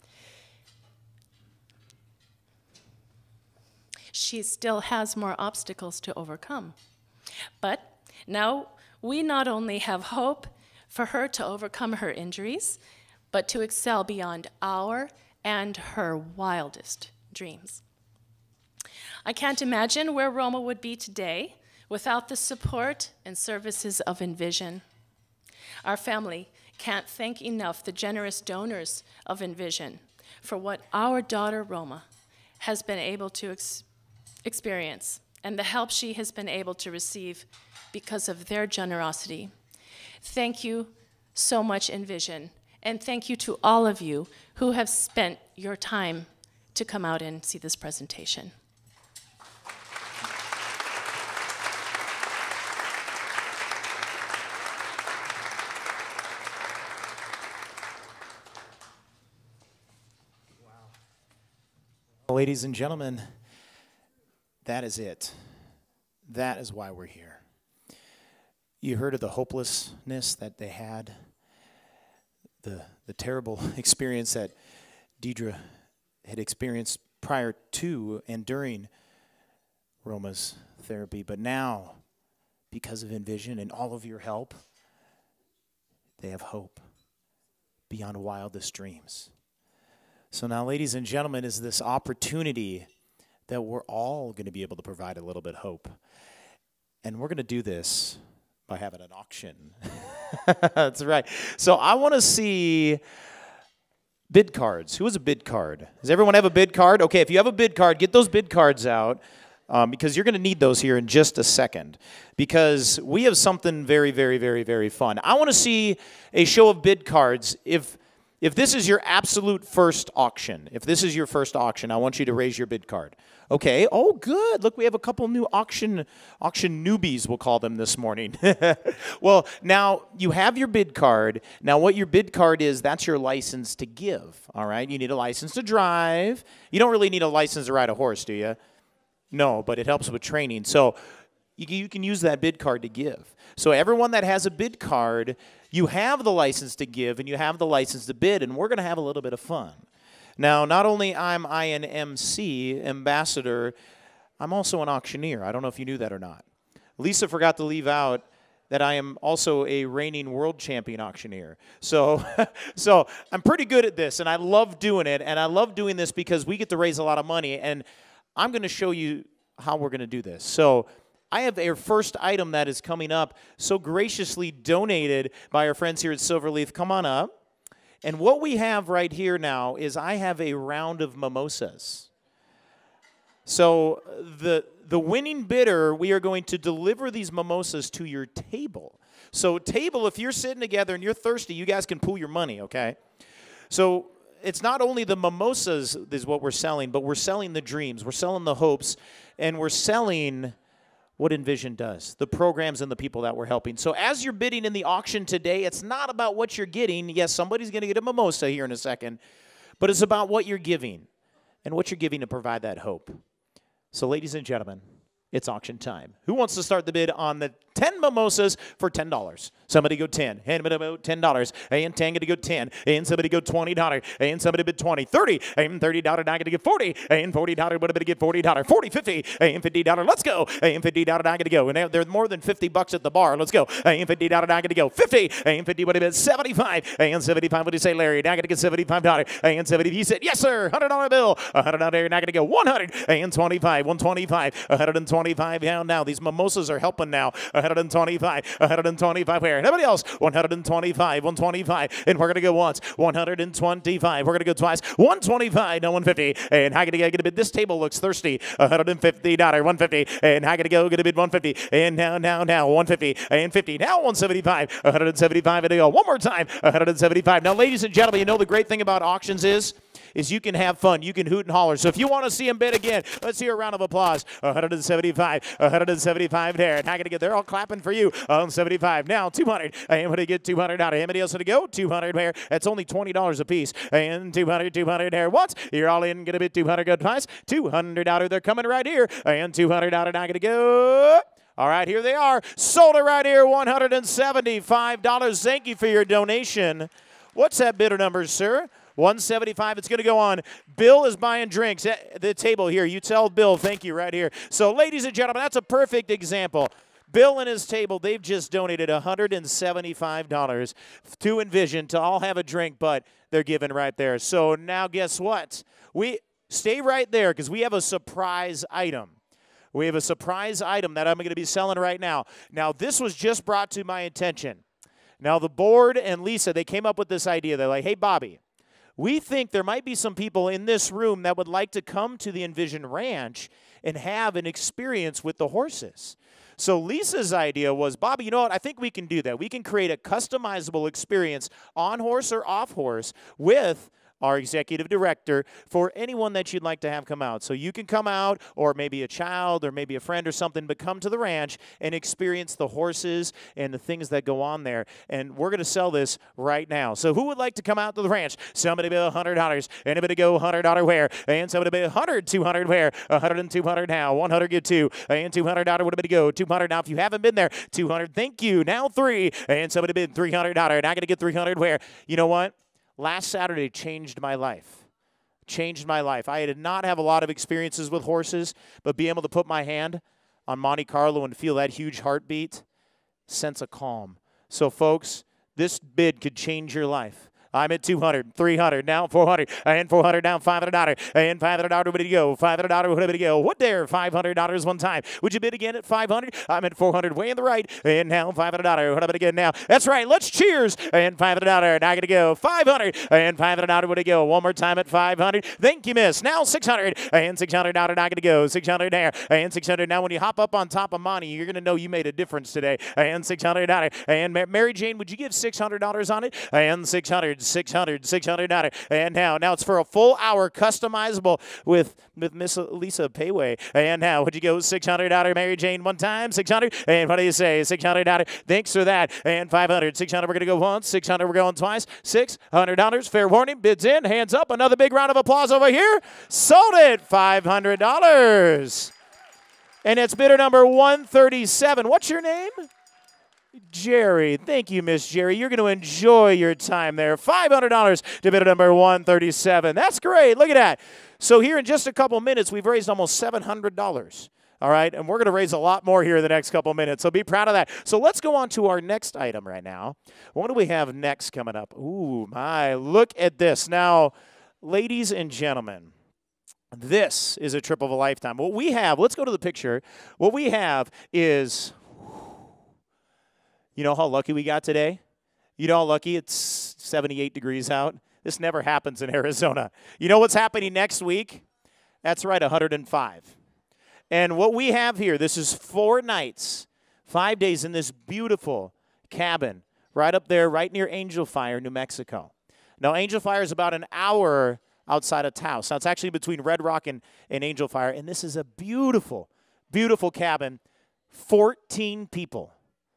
She still has more obstacles to overcome, but now we not only have hope for her to overcome her injuries, but to excel beyond our and her wildest dreams. I can't imagine where Roma would be today without the support and services of Envision. Our family can't thank enough the generous donors of Envision for what our daughter Roma has been able to experience and the help she has been able to receive because of their generosity. Thank you so much, Envision. And thank you to all of you who have spent your time to come out and see this presentation. Ladies and gentlemen, that is it. That is why we're here. You heard of the hopelessness that they had, the terrible experience that Deidre had experienced prior to and during Roma's therapy. But now, because of Envision and all of your help, they have hope beyond wildest dreams. So now, ladies and gentlemen, is this opportunity that we're all going to be able to provide a little bit of hope. And we're going to do this by having an auction. That's right. So I want to see bid cards. Who has a bid card? Does everyone have a bid card? Okay, if you have a bid card, get those bid cards out because you're going to need those here in just a second because we have something very, very, very, very fun. I want to see a show of bid cards. If this is your absolute first auction, if this is your first auction, I want you to raise your bid card. Okay, oh good. Look, we have a couple new auction newbies, we'll call them this morning. Well, now you have your bid card. Now what your bid card is, that's your license to give, all right? You need a license to drive. You don't really need a license to ride a horse, do you? No, but it helps with training. So you can use that bid card to give. So everyone that has a bid card, you have the license to give and you have the license to bid, and we're going to have a little bit of fun. Now, not only am I an MC, ambassador, I'm also an auctioneer. I don't know if you knew that or not. Lisa forgot to leave out that I am also a reigning world champion auctioneer. So I'm pretty good at this, and I love doing it, and I love doing this because we get to raise a lot of money, and I'm going to show you how we're going to do this. So I have our first item that is coming up, so graciously donated by our friends here at Silverleaf. Come on up. And what we have right here now is I have a round of mimosas. So the winning bidder, we are going to deliver these mimosas to your table. So table, if you're sitting together and you're thirsty, you guys can pool your money, okay? So it's not only the mimosas is what we're selling, but we're selling the dreams, we're selling the hopes, and we're selling what Envision does, the programs and the people that we're helping. So as you're bidding in the auction today, it's not about what you're getting. Yes, somebody's going to get a mimosa here in a second, but it's about what you're giving and what you're giving to provide that hope. So ladies and gentlemen, it's auction time. Who wants to start the bid on the 10 mimosas for $10? Somebody go 10. Hand me about $10. And 10 going to go 10. And somebody go $20. And somebody bid 20. 30. And $30 not going to get 40. And $40 would have been to get $40. 40, 50. And $50. Let's go. And $50 not going to go. And there's more than 50 bucks at the bar. Let's go. And $50 not going to go. 50. And 50 would have been 75. And 75. What did you say, Larry? Not going to get $75. And 70. He said, yes, sir. $100 bill. $100 not going to go. 100. And 25. 125. 120. 125 down now. These mimosas are helping now. 125, 125 where? Everybody else, 125, 125, and we're going to go once. 125, we're going to go twice. 125, now 150, and how can I get a bid? This table looks thirsty. $150, 150, and how can I go get a bid? 150, and now, 150, and 50, now 175, 175, and they go one more time, 175. Now, ladies and gentlemen, you know the great thing about auctions is you can have fun. You can hoot and holler. So if you want to see them bid again, let's hear a round of applause. 175, 175 there. And how can I get? They're all clapping for you. 175. Now 200. And when I get 200 out of anybody else to go? 200 there. That's only $20 a piece. And 200 there once. You're all in. Going to bid 200 go twice. 200 out of. They're coming right here. And 200 out. And I'm going to go. All right, here they are. Sold it right here. $175. Thank you for your donation. What's that bidder number, sir? 175. It's going to go on. Bill is buying drinks at the table here. You tell Bill, thank you, right here. So, ladies and gentlemen, that's a perfect example. Bill and his table, they've just donated $175 to Envision to all have a drink, but they're giving right there. So now guess what? We stay right there because we have a surprise item. We have a surprise item that I'm going to be selling right now. Now, this was just brought to my attention. Now, the board and Lisa, they came up with this idea. They're like, hey, Bobby, we think there might be some people in this room that would like to come to the Envision Ranch and have an experience with the horses. So Lisa's idea was, Bobby, you know what? I think we can do that. We can create a customizable experience on horse or off horse with our executive director for anyone that you'd like to have come out. So you can come out, or maybe a child, or maybe a friend or something, but come to the ranch and experience the horses and the things that go on there. And we're going to sell this right now. So who would like to come out to the ranch? Somebody bid $100. Anybody go $100 where? And somebody bid $100, $200 where? 100 and 200 now. 100 get 2. And $200 would it go? 200 now. If you haven't been there, 200. Thank you. Now 3. And somebody bid $300. Now I got to get 300 where? You know what? Last Saturday changed my life. Changed my life. I did not have a lot of experiences with horses, but being able to put my hand on Monte Carlo and feel that huge heartbeat, sense of calm. So, folks, this bid could change your life. I'm at 200, 300, now 400, and 400, down $500, and $500, ready to go, $500, ready to go. What dare, $500 one time. Would you bid again at 500? I'm at 400, way in the right, and now $500, what about again now? That's right, let's cheers, and $500, now I got to go, 500, and $500, ready to go. One more time at 500. Thank you, miss. Now 600, and $600, now I got to go, 600 there, and 600. Now when you hop up on top of Monty, you're going to know you made a difference today, and $600, and Mary Jane, would you give $600 on it? And 600. 600, and now it's for a full hour customizable with Miss Lisa Payway. And now, would you go $600, Mary Jane, one time, 600, and what do you say, $600, thanks for that, and 500, 600, we're going to go once, 600, we're going twice, $600, fair warning, bids in, hands up, another big round of applause over here, sold it, $500, and it's bidder number 137. What's your name? Jerry. Thank you, Miss Jerry. You're going to enjoy your time there. $500 to bidder number 137. That's great. Look at that. So here in just a couple minutes, we've raised almost $700. All right, and we're going to raise a lot more here in the next couple minutes, so be proud of that. So let's go on to our next item right now. What do we have next coming up? Ooh, my, look at this. Now, ladies and gentlemen, this is a trip of a lifetime. What we have, let's go to the picture. What we have is... You know how lucky we got today? You know how lucky it's 78 degrees out? This never happens in Arizona. You know what's happening next week? That's right, 105. And what we have here, this is 4 nights, 5 days in this beautiful cabin right up there, right near Angel Fire, New Mexico. Now, Angel Fire is about an hour outside of Taos. Now, it's actually between Red Rock and Angel Fire. And this is a beautiful, beautiful cabin, 14 people.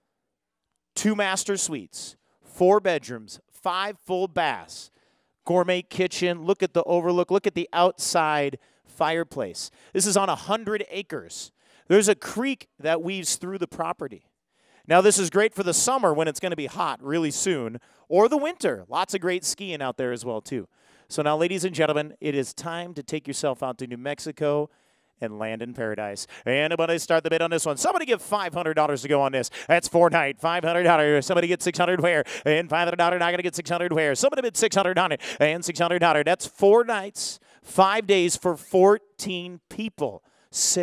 2 master suites, 4 bedrooms, 5 full baths, gourmet kitchen. Look at the overlook. Look at the outside fireplace. This is on 100 acres. There's a creek that weaves through the property. Now, this is great for the summer when it's going to be hot really soon, or the winter. Lots of great skiing out there as well, too. So now, ladies and gentlemen, it is time to take yourself out to New Mexico and land in paradise. Anybody start the bid on this one? Somebody give $500 to go on this. That's 4 night, $500. Somebody get 600 where? And $500. Now I got to get 600 where? Somebody bid 600 on it. And $600. That's 4 nights, 5 days for 14 people. $600.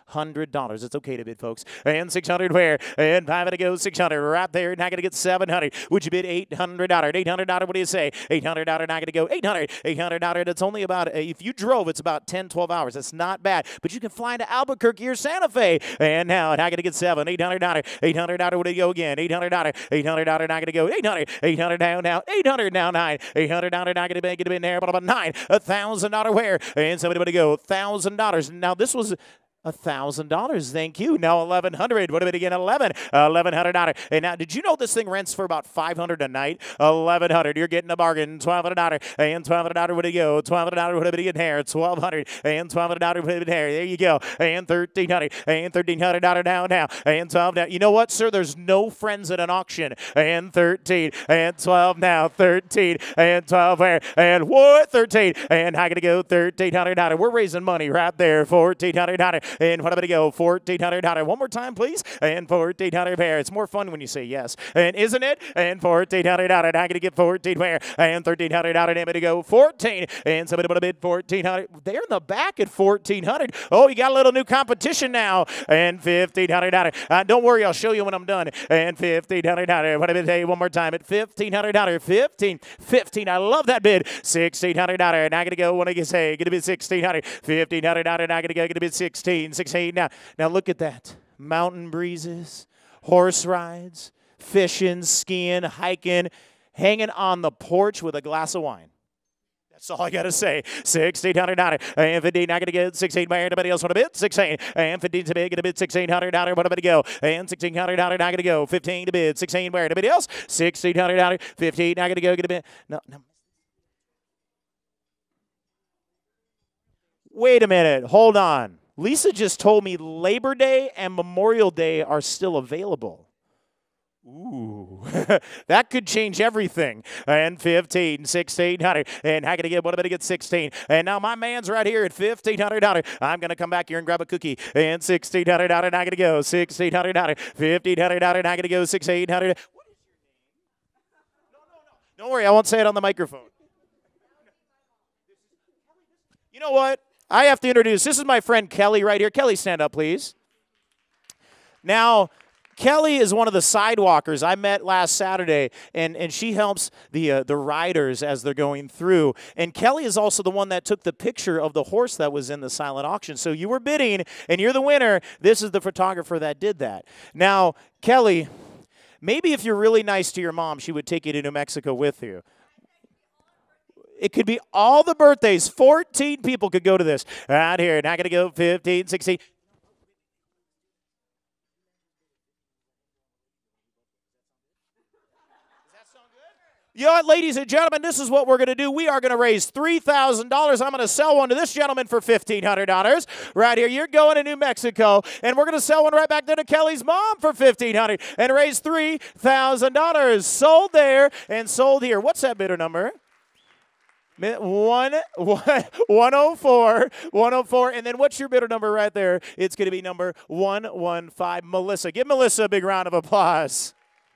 $600. It's okay to bid, folks. And 600 where? And 5 to go, 600 right there. Not going to get 700. Would you bid $800? $800, what do you say? $800, not going to go. $800. That's only about, if you drove, it's about 10, 12 hours. That's not bad. But you can fly into Albuquerque or Santa Fe. And now, not going to get 7. $800. $800, what do you go again? $800. $800, not going to go. $800 down now. $800 now 9. $800, not going to make it in there, but about 9. $1,000 where? And somebody to go. $1,000. Now this was $1,000. Thank you. Now $1,100. What about again? $1,100. And now, did you know this thing rents for about $500 a night? $1,100. You're getting a bargain. $1,200. And $1,200. What do you go? $1,200. What about again here? $1,200. And $1,200. What about here? There you go. And $1,300. And $1,300 down now. And 12 now. You know what, sir? There's no friends at an auction. And 13. And 12 now. 13. And 12 where? And what? 13. And how can I go? $1,300. We're raising money right there. $1,400. And what about to go? $1,400. One more time, please. And $1,400 pair. It's more fun when you say yes. And isn't it? And $1,400. I'm going to get 14 where? And $1,300. And to go 14. And somebody put a bid $1,400. They're in the back at $1,400. Oh, you got a little new competition now. And $1,500. Don't worry, I'll show you when I'm done. And $1,500. What about say one more time at $1,500? 15. I love that bid. $1,600. And I'm going to go. What do you say? Going to be $1,600. $1,500. And I'm going to go. Going to be 16. Now look at that. Mountain breezes, horse rides, fishing, skiing, hiking, hanging on the porch with a glass of wine. That's all I got to say. $1,600. And 15, not going to get 16. Anybody else want to bid? 16. And 15 to bid. Going to bid $1,600. What about to go? And $1,600. Not going to go. 15 to bid. 16 where? Anybody else? $1,600. 15. Not going to go. Going to bid. No. Wait a minute. Hold on. Lisa just told me Labor Day and Memorial Day are still available. Ooh, that could change everything. And 15, 1,600. And how can I get? What about to get 16? And now my man's right here at $1,500. I'm going to come back here and grab a cookie. And $1,600. I'm going to go. $1,600. $1,500. I'm going to go. $1,600. What is your name? No. Don't worry, I won't say it on the microphone. You know what? I have to introduce, this is my friend Kelly right here. Kelly, stand up, please. Now, Kelly is one of the sidewalkers I met last Saturday, and she helps the riders as they're going through. And Kelly is also the one that took the picture of the horse that was in the silent auction. So you were bidding, and you're the winner. This is the photographer that did that. Now, Kelly, maybe if you're really nice to your mom, she would take you to New Mexico with you. It could be all the birthdays. 14 people could go to this. Right here. Not going to go 15, 16. You know what, ladies and gentlemen, this is what we're going to do. We are going to raise $3,000. I'm going to sell one to this gentleman for $1,500 right here. You're going to New Mexico, and we're going to sell one right back there to Kelly's mom for $1,500 and raise $3,000. Sold there and sold here. What's that bidder number? 104, and then what's your bidder number right there? It's going to be number 115, Melissa. Give Melissa a big round of applause.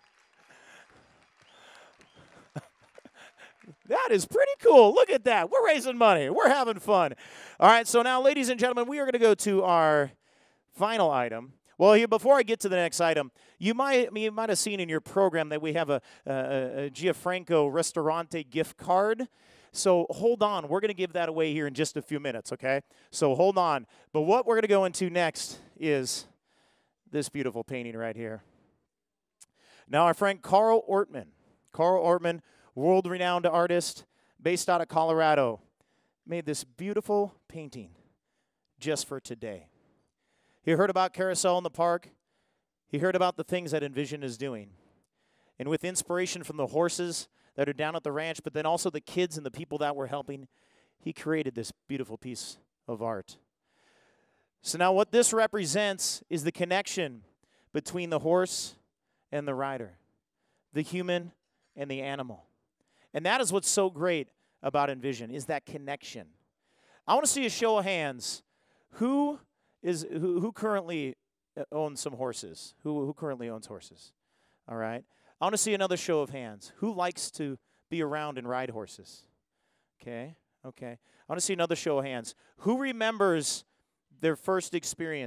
That is pretty cool. Look at that. We're raising money. We're having fun. All right, so now, ladies and gentlemen, we are going to go to our final item. Well, here, before I get to the next item, you might have seen in your program that we have a Gianfranco Ristorante gift card. So hold on. We're going to give that away here in just a few minutes, okay? So hold on. But what we're going to go into next is this beautiful painting right here. Now, our friend Carl Ortman, world-renowned artist based out of Colorado, made this beautiful painting just for today. He heard about Carousel in the park. He heard about the things that Envision is doing. And with inspiration from the horses that are down at the ranch, but then also the kids and the people that were helping, he created this beautiful piece of art. So now what this represents is the connection between the horse and the rider, the human and the animal. And that is what's so great about Envision, is that connection. I want to see a show of hands. Who currently owns some horses? Who currently owns horses? All right. I want to see another show of hands. Who likes to be around and ride horses? Okay. I want to see another show of hands. Who remembers their first experience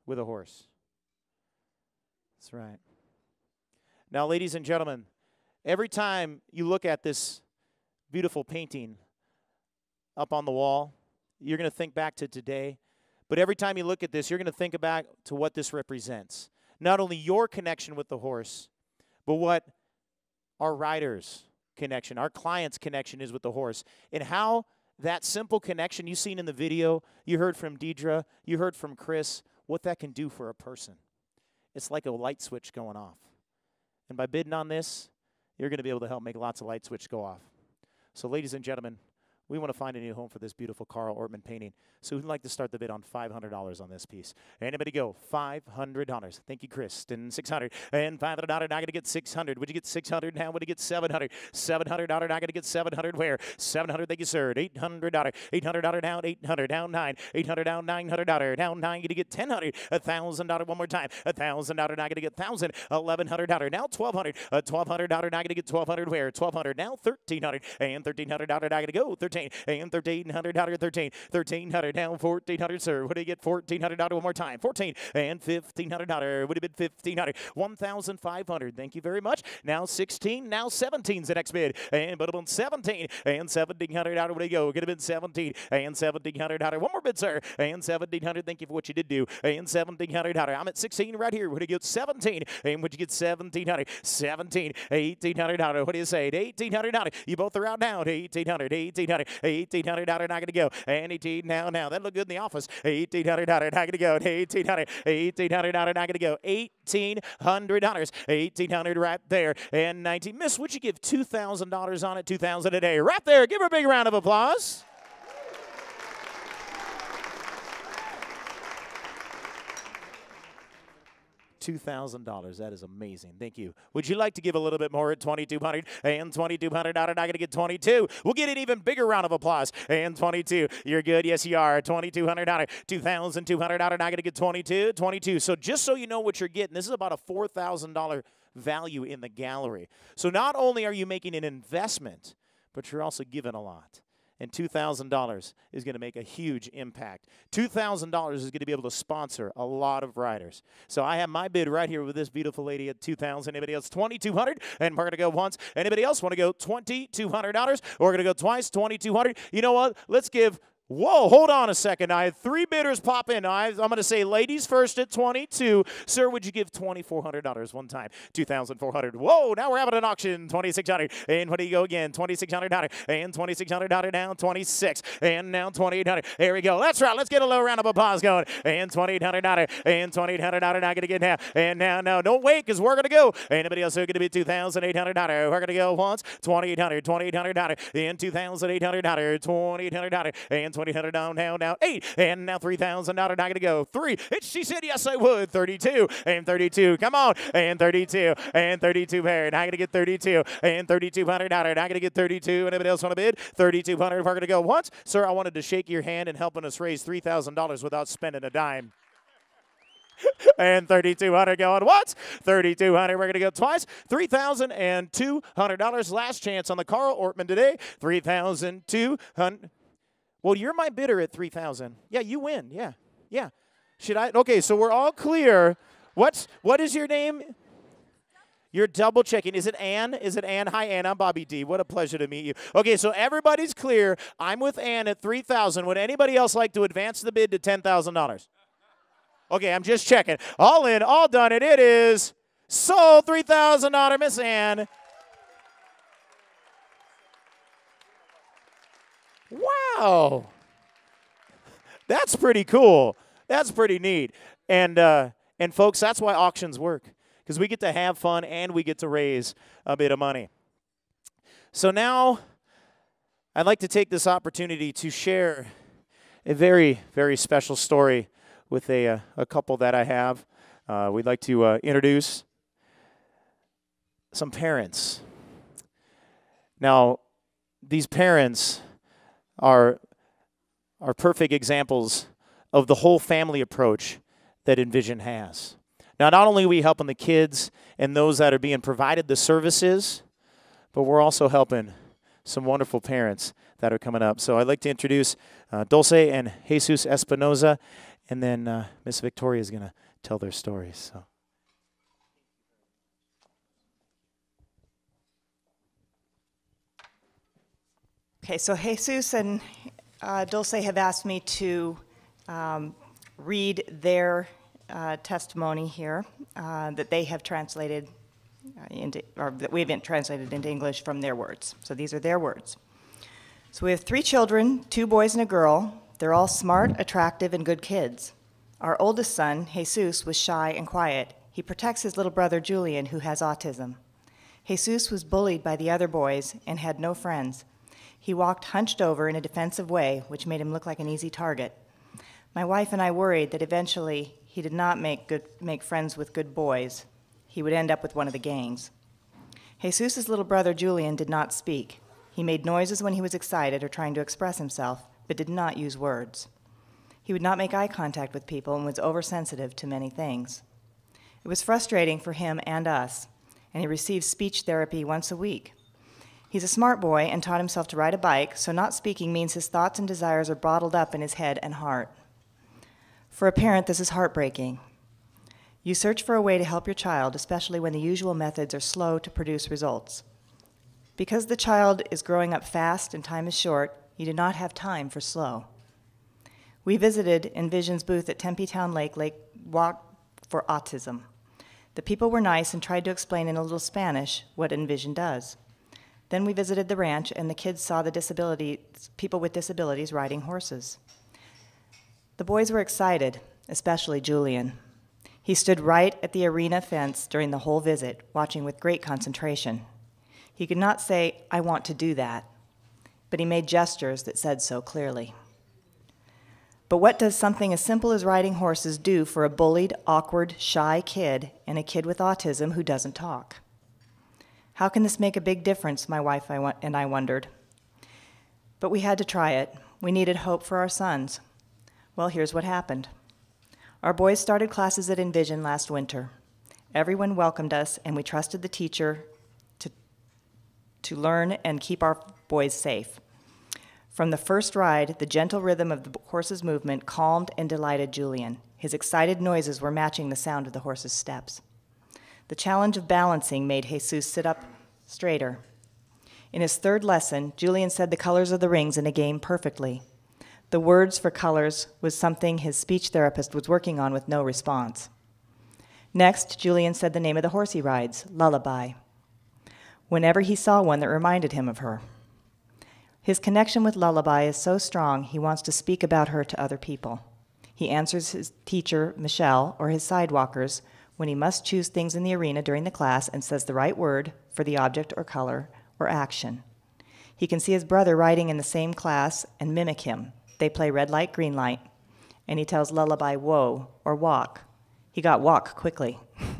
with a horse. That's right. Now, ladies and gentlemen, every time you look at this beautiful painting up on the wall, you're going to think back to today. But every time you look at this, you're going to think back to what this represents. Not only your connection with the horse, but what our rider's connection, our client's connection is with the horse. And how that simple connection you've seen in the video, you heard from Deidre, you heard from Chris, what that can do for a person. It's like a light switch going off. And by bidding on this, you're going to be able to help make lots of light switch go off. So ladies and gentlemen, we want to find a new home for this beautiful Carl Ortman painting. So who'd like to start the bid on $500 on this piece? Anybody go? $500. Thank you, Chris. And $600. And $500. Now going to get $600. Would you get $600 now? Would you get $700? $700. Now going to get $700 where? $700. Thank you, sir. $800. $800 down. $800 down 9. $800 down. $900 down 9. Going to get $1,000. $1,000 one more time. $1,000. Now going to get $1,000. $1,100. Now $1,200. $1,200. Now going to get $1,200 where? $1,200. Now $1,300. And $1,300. Now going to go 13. And $1,300, 13, $1,300 down, $1,400, sir. What do you get? $1,400 one more time. 14 and $1,500. Would have been $1,500. $1,500. Thank you very much. Now 16. Now 17's the next bid. And but about 17 and $1,700. What do you go? Could have been 17 and $1,700. One more bid, sir. And $1,700. Thank you for what you did do. And $1,700. I'm at 16 right here. What do you get? 17. And would you get 1,700? 17. $1,800. What do you say? $1,800. You both are out now. $1,800. $1,800. Not going to go. And 18 now. That looked good in the office. $1,800. Not going to go. $1,800. $1,800. Not going to go. $1,800. $1,800 right there. And 19. Miss, would you give $2,000 on it? $2,000 a day. Right there. Give her a big round of applause. $2,000. That is amazing. Thank you. Would you like to give a little bit more at $2,200? And $2,200. Not going to get 22. We'll get an even bigger round of applause. And 22. You're good. Yes, you are. $2,200. $2,200. Not going to get 22. 22. So just so you know what you're getting, this is about a $4,000 value in the gallery. So not only are you making an investment, but you're also giving a lot. And $2,000 is going to make a huge impact. $2,000 is going to be able to sponsor a lot of riders. So I have my bid right here with this beautiful lady at $2,000. Anybody else? $2,200. And we're going to go once. Anybody else want to go $2,200? We're going to go twice. $2,200. You know what? Let's give. Whoa, hold on a second. I had 3 bidders pop in. I'm going to say ladies first at 22. Sir, would you give $2,400 one time? $2,400. Whoa, now we're having an auction. $2,600. And what do you go again? $2,600. And $2,600 down. 26. And now $2,800. There we go. That's right. Let's get a little round of applause going. And $2,800. And $2,800. Not going to get now. And now, don't wait because we're going to go. Anybody else who's going to be $2,800? We're going to go once. $2,800. $2,800. And $2,800. $2,800. And $2,800 down, now 8, and now $3,000. Not going to go 3. And she said, yes, I would. 32, and 32. Come on, and 32, and 32 pair. Not going to get 32, and $3,200. Not going to get 32. Anybody else want to bid? $3,200. We're going to go once. Sir, I wanted to shake your hand in helping us raise $3,000 without spending a dime. And $3,200 going once. $3,200. We're going to go twice. $3,200. Last chance on the Carl Ortman today. $3,200. Well, you're my bidder at $3,000. Yeah, you win. Yeah. Should I? Okay, so we're all clear. What is your name? You're double checking. Is it Ann? Is it Ann? Hi, Ann. I'm Bobby D. What a pleasure to meet you. Okay, so everybody's clear. I'm with Ann at $3,000. Would anybody else like to advance the bid to $10,000? Okay, I'm just checking. All in, all done, and it is sold. $3,000, Miss Ann. Wow. That's pretty cool. That's pretty neat. And folks, that's why auctions work, because we get to have fun and we get to raise a bit of money. So now I'd like to take this opportunity to share a very, very special story with a couple that I have. We'd like to introduce some parents. Now, these parents are perfect examples of the whole family approach that Envision has. Now, not only are we helping the kids and those that are being provided the services, but we're also helping some wonderful parents that are coming up. So I'd like to introduce Dulce and Jesus Espinoza. and then Miss Victoria is going to tell their stories. So. Okay, so Jesus and Dulce have asked me to read their testimony here that they have translated or that we haven't translated into English from their words. So these are their words. So we have 3 children, 2 boys and a girl. They're all smart, attractive, and good kids. Our oldest son, Jesus, was shy and quiet. He protects his little brother, Julian, who has autism. Jesus was bullied by the other boys and had no friends. He walked hunched over in a defensive way, which made him look like an easy target. My wife and I worried that eventually he did not make friends with good boys. He would end up with one of the gangs. Jesus' little brother, Julian, did not speak. He made noises when he was excited or trying to express himself, but did not use words. He would not make eye contact with people and was oversensitive to many things. It was frustrating for him and us, and he received speech therapy once a week. He's a smart boy and taught himself to ride a bike, so not speaking means his thoughts and desires are bottled up in his head and heart. For a parent, this is heartbreaking. You search for a way to help your child, especially when the usual methods are slow to produce results. Because the child is growing up fast and time is short, you do not have time for slow. We visited Envision's booth at Tempe Town Lake Walk for Autism. The people were nice and tried to explain in a little Spanish what Envision does. Then we visited the ranch, and the kids saw the people with disabilities riding horses. The boys were excited, especially Julian. He stood right at the arena fence during the whole visit, watching with great concentration. He could not say, "I want to do that," but he made gestures that said so clearly. But what does something as simple as riding horses do for a bullied, awkward, shy kid and a kid with autism who doesn't talk? How can this make a big difference, my wife and I wondered. But we had to try it. We needed hope for our sons. Well, here's what happened. Our boys started classes at Envision last winter. Everyone welcomed us, and we trusted the teacher to learn and keep our boys safe. From the first ride, the gentle rhythm of the horse's movement calmed and delighted Julian. His excited noises were matching the sound of the horse's steps. The challenge of balancing made Jesus sit up straighter. In his 3rd lesson, Julian said the colors of the rings in a game perfectly. The words for colors was something his speech therapist was working on with no response. Next, Julian said the name of the horse he rides, Lullaby, whenever he saw one that reminded him of her. His connection with Lullaby is so strong, he wants to speak about her to other people. He answers his teacher, Michelle, or his sidewalkers when he must choose things in the arena during the class and says the right word for the object or color or action. He can see his brother riding in the same class and mimic him. They play red light, green light, and he tells Lullaby, whoa, or walk. He got walk quickly.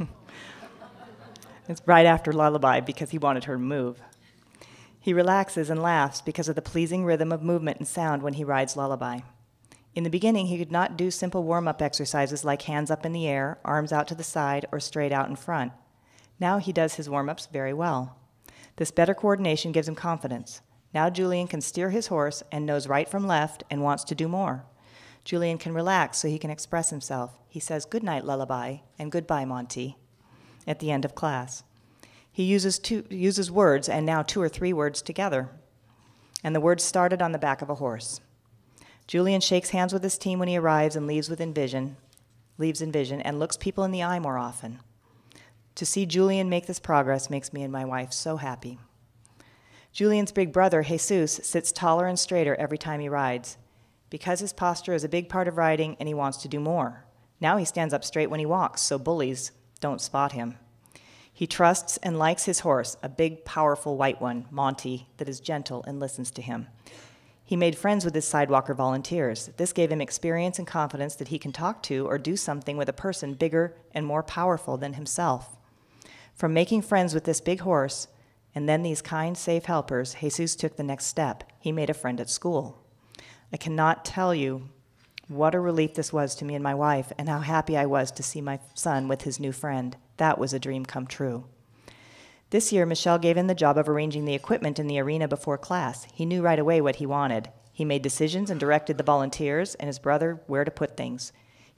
It's right after Lullaby because he wanted her to move. He relaxes and laughs because of the pleasing rhythm of movement and sound when he rides Lullaby. In the beginning, he could not do simple warm-up exercises like hands up in the air, arms out to the side, or straight out in front. Now he does his warm-ups very well. This better coordination gives him confidence. Now Julian can steer his horse and knows right from left and wants to do more. Julian can relax so he can express himself. He says, "Good night, Lullaby," and "Goodbye, Monty," at the end of class. He uses words, and now 2 or 3 words together. And the words started on the back of a horse. Julian shakes hands with his team when he arrives and leaves Envision, and looks people in the eye more often. To see Julian make this progress makes me and my wife so happy. Julian's big brother, Jesus, sits taller and straighter every time he rides, because his posture is a big part of riding and he wants to do more. Now he stands up straight when he walks, so bullies don't spot him. He trusts and likes his horse, a big, powerful white one, Monty, that is gentle and listens to him. He made friends with his sidewalker volunteers. This gave him experience and confidence that he can talk to or do something with a person bigger and more powerful than himself. From making friends with this big horse, and then these kind, safe helpers, Jesus took the next step. He made a friend at school. I cannot tell you what a relief this was to me and my wife, and how happy I was to see my son with his new friend. That was a dream come true. This year, Michelle gave him the job of arranging the equipment in the arena before class. He knew right away what he wanted. He made decisions and directed the volunteers and his brother where to put things.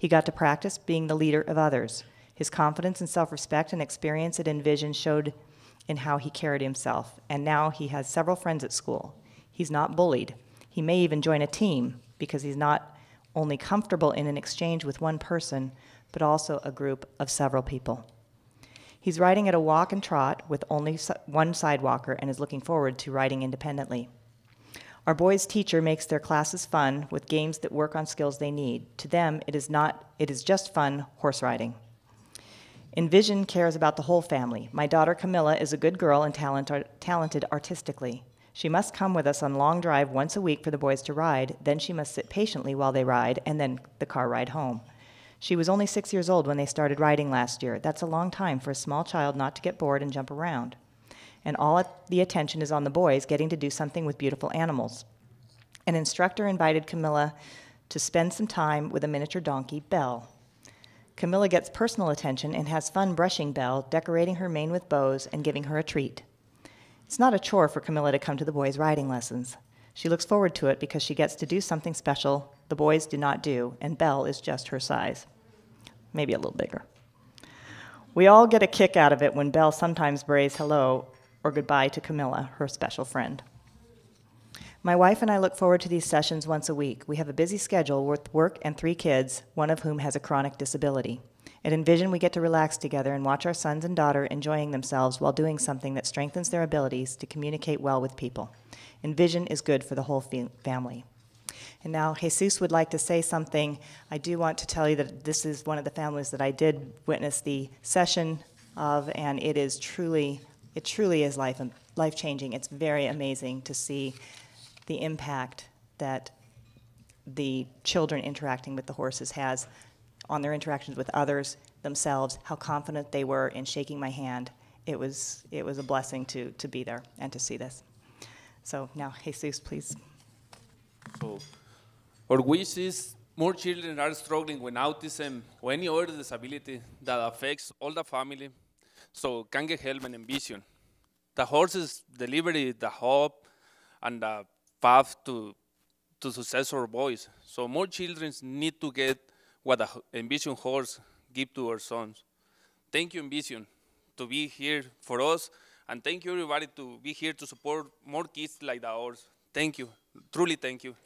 He got to practice being the leader of others. His confidence and self-respect and experience at Envision showed in how he carried himself, and now he has several friends at school. He's not bullied. He may even join a team because he's not only comfortable in an exchange with one person, but also a group of several people. He's riding at a walk and trot with only one sidewalker and is looking forward to riding independently. Our boys' teacher makes their classes fun with games that work on skills they need. To them, it is just fun horse riding. Envision cares about the whole family. My daughter Camilla is a good girl and talented artistically. She must come with us on long drive once a week for the boys to ride, then she must sit patiently while they ride, and then the car ride home. She was only 6 years old when they started riding last year. That's a long time for a small child not to get bored and jump around. And all the attention is on the boys getting to do something with beautiful animals. An instructor invited Camilla to spend some time with a miniature donkey, Belle. Camilla gets personal attention and has fun brushing Belle, decorating her mane with bows, and giving her a treat. It's not a chore for Camilla to come to the boys' riding lessons. She looks forward to it because she gets to do something special the boys do not do, and Belle is just her size. Maybe a little bigger. We all get a kick out of it when Belle sometimes brays hello or goodbye to Camilla, her special friend. My wife and I look forward to these sessions once a week. We have a busy schedule with work and 3 kids, one of whom has a chronic disability. At Envision, we get to relax together and watch our sons and daughter enjoying themselves while doing something that strengthens their abilities to communicate well with people. Envision is good for the whole family. And now Jesus would like to say something. I do want to tell you that this is one of the families that I did witness the session of, and it truly is life-changing. It's very amazing to see the impact that the children interacting with the horses has on their interactions with others, themselves, how confident they were in shaking my hand. It was a blessing to be there and to see this. So now, Jesus, please. So, our wish is more children are struggling with autism or any other disability that affects all the family, so can get help and Envision. The horses deliver the hope and the path to success for boys. So more children need to get what the Envision horse give to our sons. Thank you, Envision, to be here for us, and thank you everybody to be here to support more kids like ours. Thank you, truly thank you.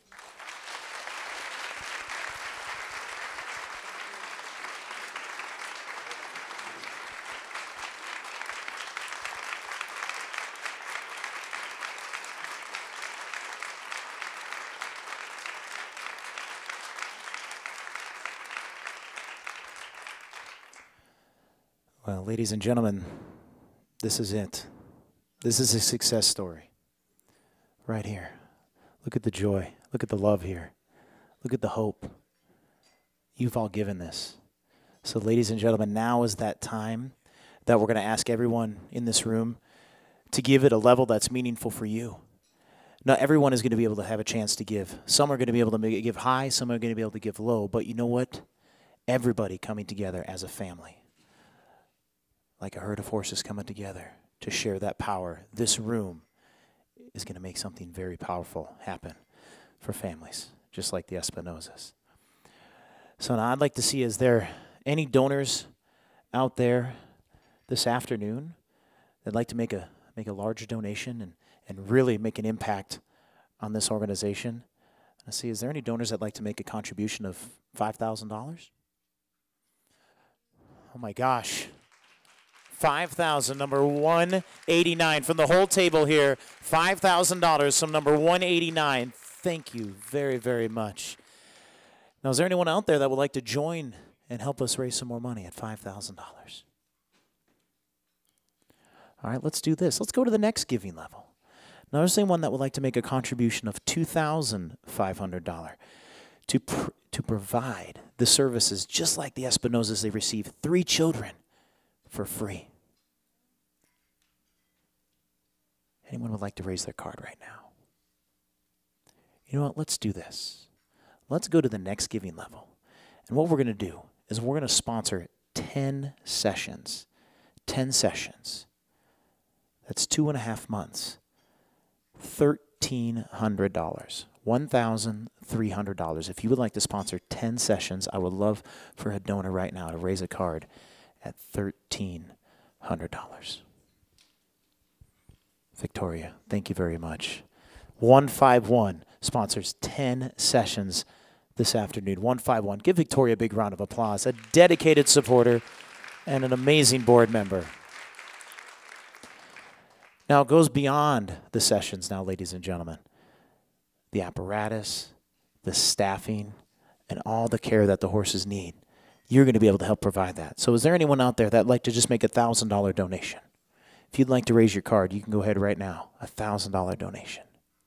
Well, ladies and gentlemen, this is it. This is a success story right here. Look at the joy. Look at the love here. Look at the hope. You've all given this. So, ladies and gentlemen, now is that time that we're going to ask everyone in this room to give it a level that's meaningful for you. Not everyone is going to be able to have a chance to give. Some are going to be able to give high, some are going to be able to give low. But you know what? Everybody coming together as a family, like a herd of horses coming together to share that power. This room is going to make something very powerful happen for families, just like the Espinosas. So now I'd like to see, is there any donors out there this afternoon that'd like to make a large donation and really make an impact on this organization? Let's see, is there any donors that'd like to make a contribution of $5,000? Oh my gosh. 5,000, number 189 from the whole table here. $5,000 from number 189. Thank you very, very much. Now, is there anyone out there that would like to join and help us raise some more money at $5,000? All right, let's do this. Let's go to the next giving level. Now, there's anyone that would like to make a contribution of $2,500 to provide the services just like the Espinosas. They receive 3 children for free. Anyone would like to raise their card right now? You know what? Let's do this. Let's go to the next giving level. And what we're going to do is we're going to sponsor 10 sessions. 10 sessions. That's 2.5 months. $1,300. $1,300. If you would like to sponsor 10 sessions, I would love for a donor right now to raise a card at $1,300. Victoria, thank you very much. 151 sponsors 10 sessions this afternoon. 151. Give Victoria a big round of applause. A dedicated supporter and an amazing board member. Now, it goes beyond the sessions now, ladies and gentlemen. The apparatus, the staffing, and all the care that the horses need. You're going to be able to help provide that. So is there anyone out there that'd like to just make a $1,000 donation? If you'd like to raise your card, you can go ahead right now. A $1,000 donation.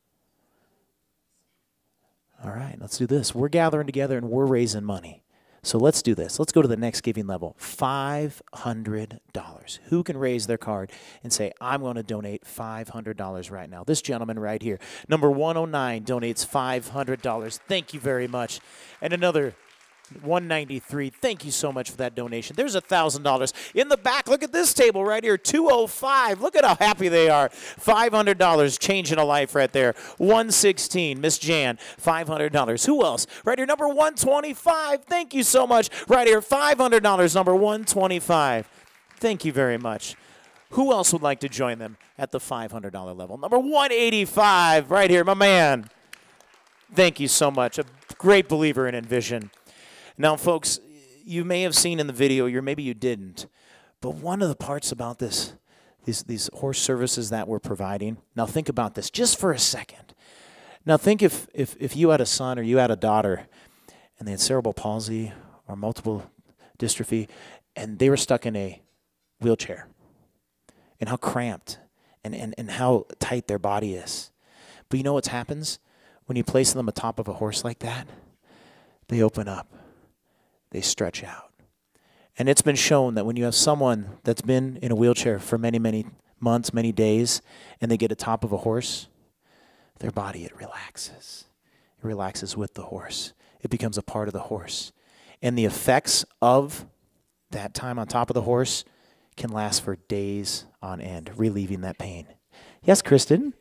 All right, let's do this. We're gathering together and we're raising money. So let's do this. Let's go to the next giving level, $500. Who can raise their card and say, I'm going to donate $500 right now? This gentleman right here, number 109, donates $500. Thank you very much. And another 193. Thank you so much for that donation. There's $1,000. In the back, look at this table right here, 205. Look at how happy they are. $500, changing a life right there. 116, Miss Jan, $500. Who else? Right here, number 125. Thank you so much. Right here, $500, number 125. Thank you very much. Who else would like to join them at the $500 level? Number 185, right here, my man. Thank you so much. A great believer in Envision. Now, folks, you may have seen in the video, or maybe you didn't, but one of the parts about these horse services that we're providing, now think about this just for a second. Now think if you had a son or you had a daughter and they had cerebral palsy or multiple dystrophy and they were stuck in a wheelchair and how cramped and how tight their body is. But you know what happens when you place them atop of a horse like that? They open up. They stretch out. And it's been shown that when you have someone that's been in a wheelchair for many, many months, many days, and they get atop of a horse, their body, it relaxes. It relaxes with the horse. It becomes a part of the horse. And the effects of that time on top of the horse can last for days on end, relieving that pain. Yes, Kristen?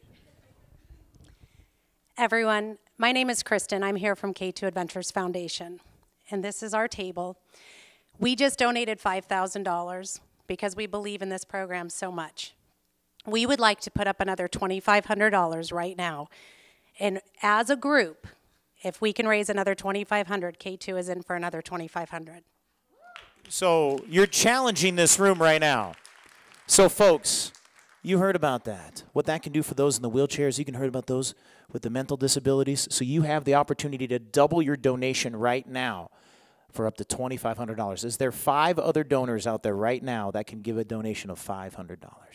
Everyone, my name is Kristen. I'm here from K2 Adventures Foundation. And this is our table. We just donated $5,000 because we believe in this program so much. We would like to put up another $2,500 right now. And as a group, if we can raise another $2,500, K2 is in for another $2,500. So you're challenging this room right now. So folks, you heard about that. What that can do for those in the wheelchairs, you can hear about those with the mental disabilities. So you have the opportunity to double your donation right now for up to $2,500. Is there 5 other donors out there right now that can give a donation of $500?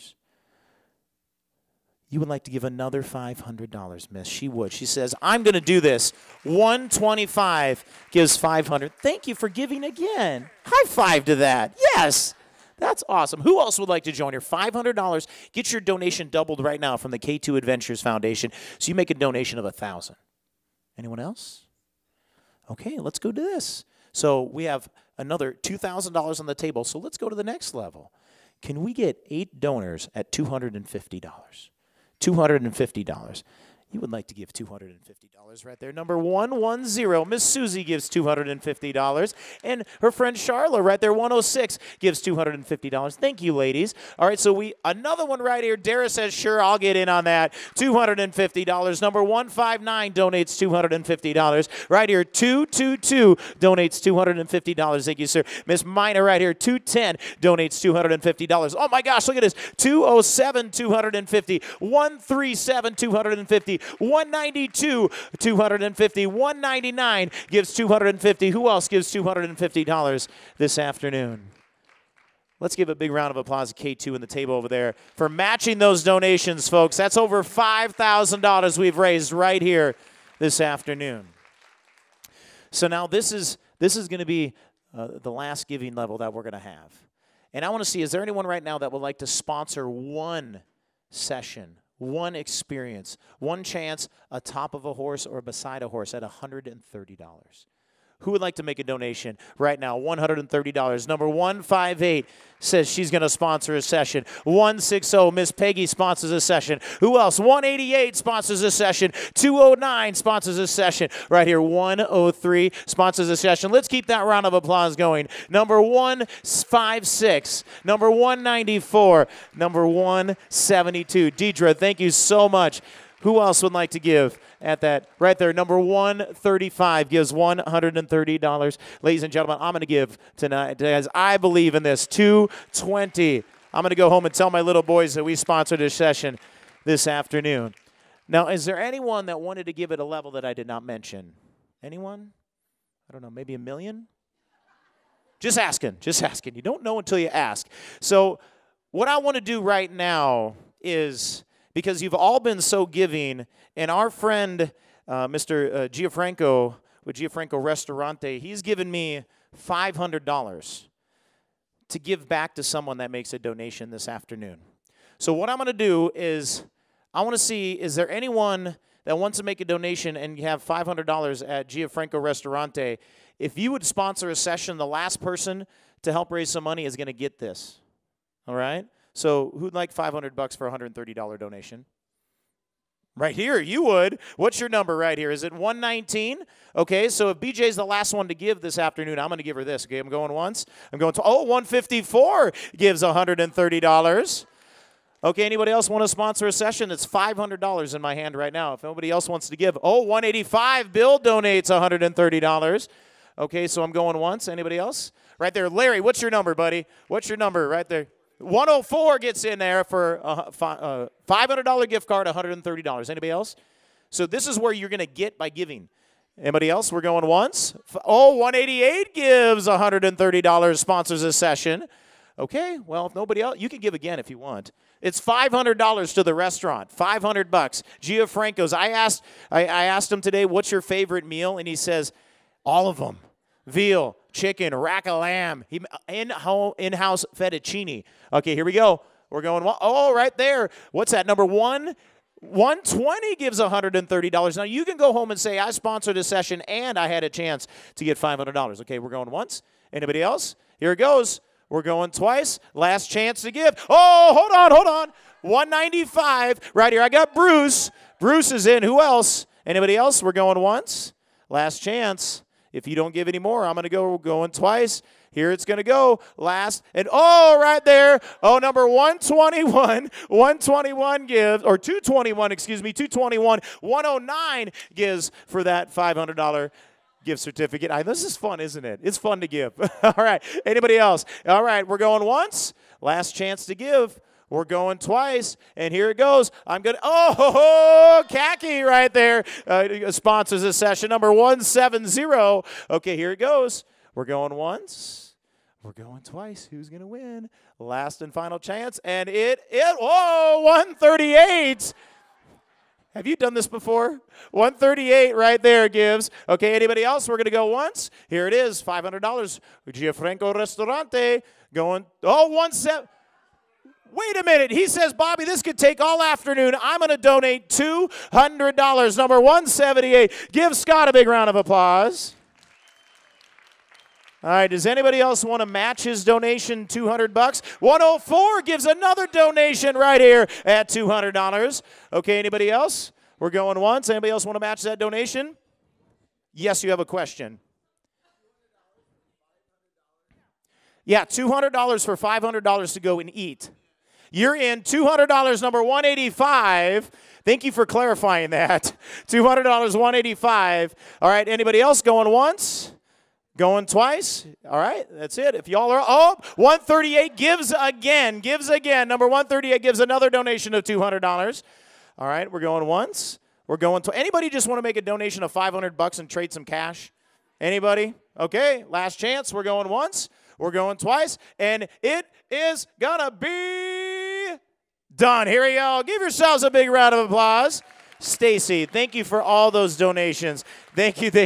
You would like to give another $500, miss. She would. She says, I'm going to do this. 125 gives 500. Thank you for giving again. High five to that. Yes. That's awesome. Who else would like to join her? $500. Get your donation doubled right now from the K2 Adventures Foundation. So you make a donation of $1,000. Anyone else? Okay, let's go do this. So we have another $2,000 on the table. So let's go to the next level. Can we get 8 donors at $250? $250. You would like to give $250 right there. Number 110, Miss Susie gives $250. And her friend Charlotte right there, 106, gives $250. Thank you, ladies. All right, so another one right here. Dara says, sure, I'll get in on that. $250. Number 159 donates $250. Right here, 222 donates $250. Thank you, sir. Miss Mina right here, 210 donates $250. Oh, my gosh, look at this. 207, $250. 137, $250. 192, $250. 199 gives $250. Who else gives $250 this afternoon? Let's give a big round of applause to K2 and the table over there for matching those donations, folks. That's over $5,000 we've raised right here this afternoon. So now this is going to be the last giving level that we're going to have. And I want to see, is there anyone right now that would like to sponsor one session, one experience, one chance atop of a horse or beside a horse at $130? Who would like to make a donation right now? $130. Number 158 says she's going to sponsor a session. 160, Miss Peggy sponsors a session. Who else? 188 sponsors a session. 209 sponsors a session. Right here, 103 sponsors a session. Let's keep that round of applause going. Number 156, number 194, number 172. Deidre, thank you so much. Who else would like to give at that? Right there, number 135 gives $130. Ladies and gentlemen, I'm going to give tonight, guys, I believe in this, $220. I'm going to go home and tell my little boys that we sponsored a session this afternoon. Now, is there anyone that wanted to give it a level that I did not mention? Anyone? I don't know, maybe $1 million? Just asking, just asking. You don't know until you ask. So what I want to do right now is, because you've all been so giving, and our friend, Mr. Gianfranco, with Gianfranco Restaurante, he's given me $500 to give back to someone that makes a donation this afternoon. So what I'm going to do is, I want to see, is there anyone that wants to make a donation and you have $500 at Gianfranco Restaurante? If you would sponsor a session, the last person to help raise some money is going to get this. All right? So who'd like $500 for a $130 donation? Right here, you would. What's your number right here? Is it 119? Okay, so if BJ's the last one to give this afternoon, I'm going to give her this. Okay, I'm going once. I'm going to, 154 gives $130. Okay, anybody else want to sponsor a session? It's $500 in my hand right now. If nobody else wants to give, 185, Bill donates $130. Okay, so I'm going once. Anybody else? Right there, Larry, what's your number, buddy? What's your number right there? 104 gets in there for a $500 gift card, $130. Anybody else? So this is where you're going to get by giving. Anybody else? We're going once. 188 gives $130, sponsors a session. Okay, well, if nobody else, you can give again if you want. It's $500 to the restaurant, $500. Gianfranco's. I asked him today, what's your favorite meal? And he says, all of them. Veal, chicken, rack of lamb, in-house fettuccine. Okay, here we go. We're going, right there. What's that, number 120 gives $130. Now, you can go home and say, I sponsored a session and I had a chance to get $500. Okay, we're going once. Anybody else? Here it goes. We're going twice. Last chance to give. Hold on. 195 right here. I got Bruce. Bruce is in. Who else? Anybody else? We're going once. Last chance. If you don't give any more, I'm going to go going twice. Here it's going to go. Last. And right there. Number 121. 121 gives, or 221, 221. 109 gives for that $500 gift certificate. This is fun, isn't it? It's fun to give. All right. Anybody else? All right. We're going once. Last chance to give. We're going twice, and here it goes. I'm going to, Khaki right there sponsors this session, number 170. Okay, here it goes. We're going once. We're going twice. Who's going to win? Last and final chance, and 138. Have you done this before? 138 right there gives. Okay, anybody else? We're going to go once. Here it is, $500. Gianfranco Restaurante going, 170. Wait a minute. He says, Bobby, this could take all afternoon. I'm going to donate $200. Number 178. Give Scott a big round of applause. All right, does anybody else want to match his donation, $200? 104 gives another donation right here at $200. Okay, anybody else? We're going once. Anybody else want to match that donation? Yes, you have a question. Yeah, $200 for $500 to go and eat. You're in. $200, number 185. Thank you for clarifying that. $200, 185. All right, anybody else going once? Going twice? All right, that's it. If y'all are, 138 gives again. Number 138 gives another donation of $200. All right, we're going once. We're going twice. Anybody just want to make a donation of $500 and trade some cash? Anybody? Okay, last chance. We're going once. We're going twice, and it is going to be done. Here we go. Give yourselves a big round of applause. Stacy, thank you for all those donations. Thank you.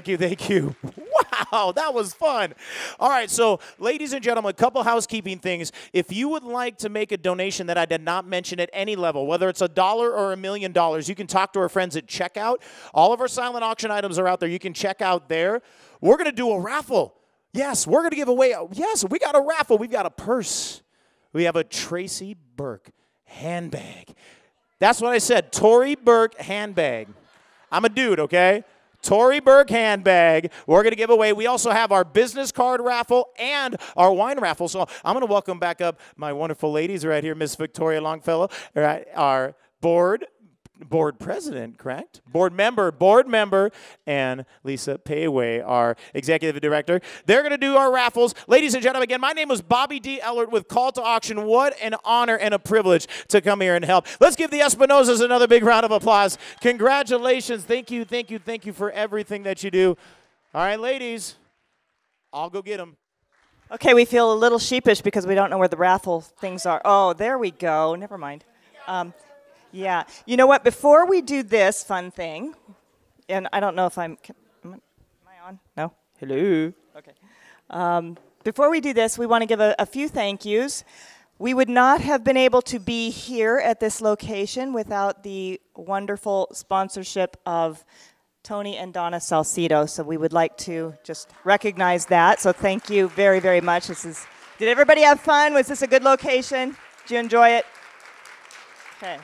Wow, that was fun. All right, so ladies and gentlemen, a couple housekeeping things. If you would like to make a donation that I did not mention at any level, whether it's $1 or $1 million, you can talk to our friends at checkout. All of our silent auction items are out there. You can check out there. we're going to do a raffle. Yes, we're going to give away, yes, we got a raffle. We've got a purse. We have a Tracy Burke handbag. That's what I said, Tory Burke handbag. I'm a dude, okay? Tory Burke handbag we're going to give away. We also have our business card raffle and our wine raffle. So I'm going to welcome back up my wonderful ladies right here, Miss Victoria Longfellow, right, our board president, correct? Board member, and Lisa Payway, our executive director. They're going to do our raffles. Ladies and gentlemen, again, my name is Bobby D. Ellert with Call to Auction. What an honor and a privilege to come here and help. Let's give the Espinosas another big round of applause. Congratulations. Thank you for everything that you do. All right, ladies, I'll go get them. Okay, we feel a little sheepish because we don't know where the raffle things are. Oh, there we go. Never mind. Yeah. You know what? Before we do this fun thing, and I don't know if am I on? No? Hello? Okay. Before we do this, we want to give a few thank yous. We would not have been able to be here at this location without the wonderful sponsorship of Tony and Donna Salcido, so we would like to just recognize that. So thank you very, very much. Did everybody have fun? Was this a good location? Did you enjoy it? Okay.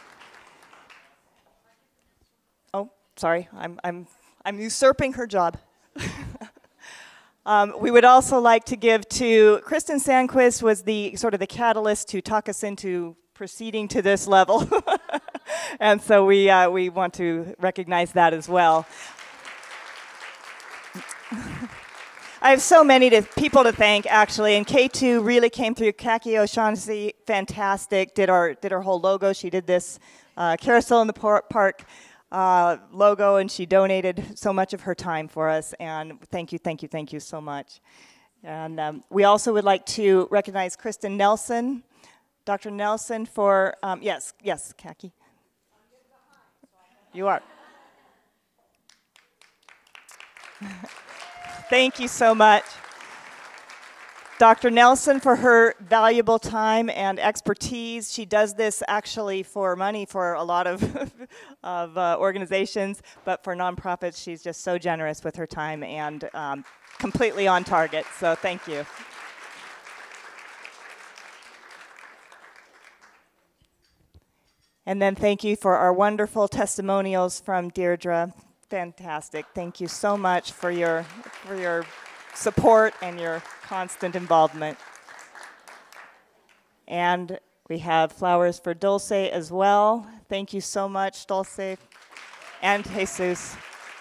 Oh, sorry. I'm usurping her job. We would also like to give to Kristen Sandquist, was the sort of the catalyst to talk us into proceeding to this level. And so we want to recognize that as well. I have so many people to thank, actually, and K2 really came through. Kaki O'Shaughnessy, fantastic, did our whole logo. She did this Carousel in the Park logo, and she donated so much of her time for us, and thank you so much. And we also would like to recognize Kristen Nelson, Dr. Nelson, for, yes, Kaki. You are. Thank you so much. Dr. Nelson, for her valuable time and expertise. She does this actually for money for a lot of, organizations, but for nonprofits, she's just so generous with her time and completely on target, so thank you. And then thank you for our wonderful testimonials from Deirdre. Fantastic. Thank you so much for your support and your constant involvement. And we have flowers for Dulce as well. Thank you so much, Dulce and Jesus.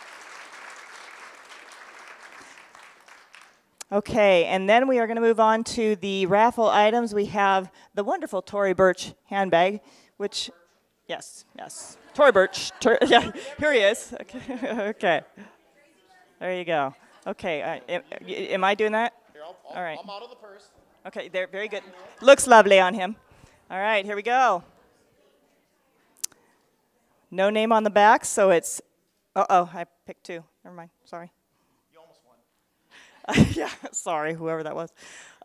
Okay, and then we are going to move on to the raffle items. We have the wonderful Tory Burch handbag, which, yes. Tory Burch, yeah, here he is. Okay. There you go. Okay, am I doing that? Here, all right. I'm out of the purse. Okay, there, very good. Looks lovely on him. All right, here we go. No name on the back, so it's, I picked two. Never mind, sorry. You almost won. Yeah, sorry, whoever that was.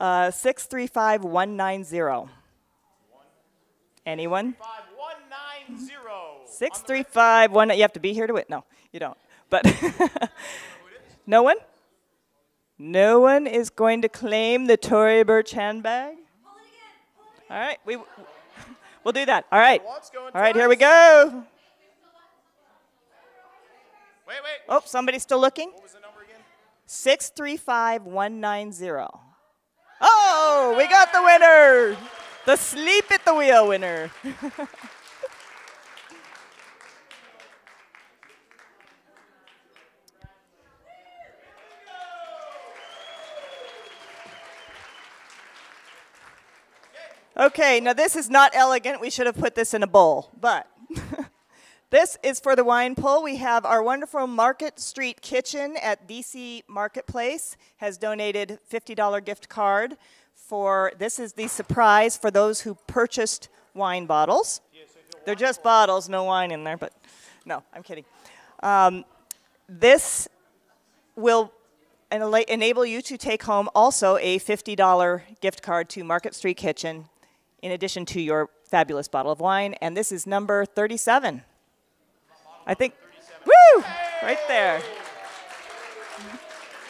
635190. Anyone? 5190. 6351. You have to be here to win. No, you don't. But no one? No one is going to claim the Tory Burch handbag? All right, we'll do that. All right. All right, here we go. Wait. Oh, somebody's still looking? What was the number again? 635190. Oh, we got the winner. The sleep at the wheel winner. Okay, now this is not elegant. We should have put this in a bowl, but this is for the wine pull. We have our wonderful Market Street Kitchen at DC Marketplace has donated $50 gift card for, this is the surprise for those who purchased wine bottles. They're just bottles, no wine in there, but no, I'm kidding. This will enable you to take home also a $50 gift card to Market Street Kitchen in addition to your fabulous bottle of wine, and this is number 37. I think, woo, right there.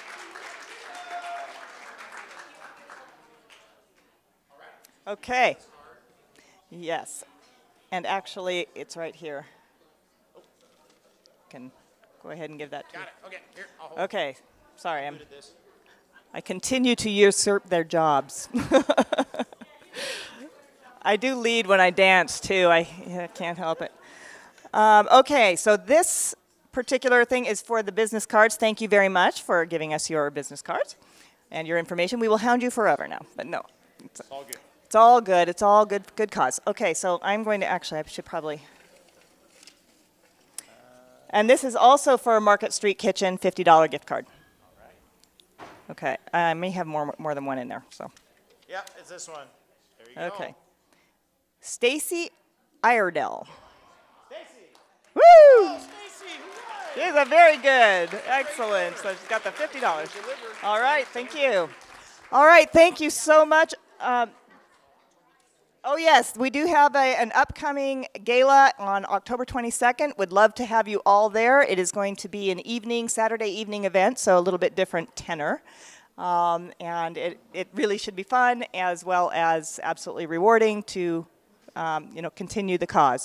Okay. Yes. And actually, it's right here. Can go ahead and give that to you. Got it. Okay, here, I'll hold it. Okay. Sorry, Good at this. I continue to usurp their jobs. I do lead when I dance, too. I can't help it. Okay, so this particular thing is for the business cards. Thank you very much for giving us your business cards and your information. We will hound you forever now, but no. It's all good. It's all good. It's all good cause. Okay, so I'm going to actually, I should probably. And this is also for Market Street Kitchen, $50 gift card. All right. Okay, I may have more than one in there. So. Yep, it's this one. There you go. Okay. Stacy Iredell. Stacy. Woo! Oh, Stacy. She's a very good. Excellent. So she's got the $50. All right, thank you. All right, thank you so much. Oh, yes, we do have an upcoming gala on October 22nd. Would love to have you all there. It is going to be an Saturday evening event, so a little bit different tenor. And it really should be fun as well as absolutely rewarding to, continue the cause.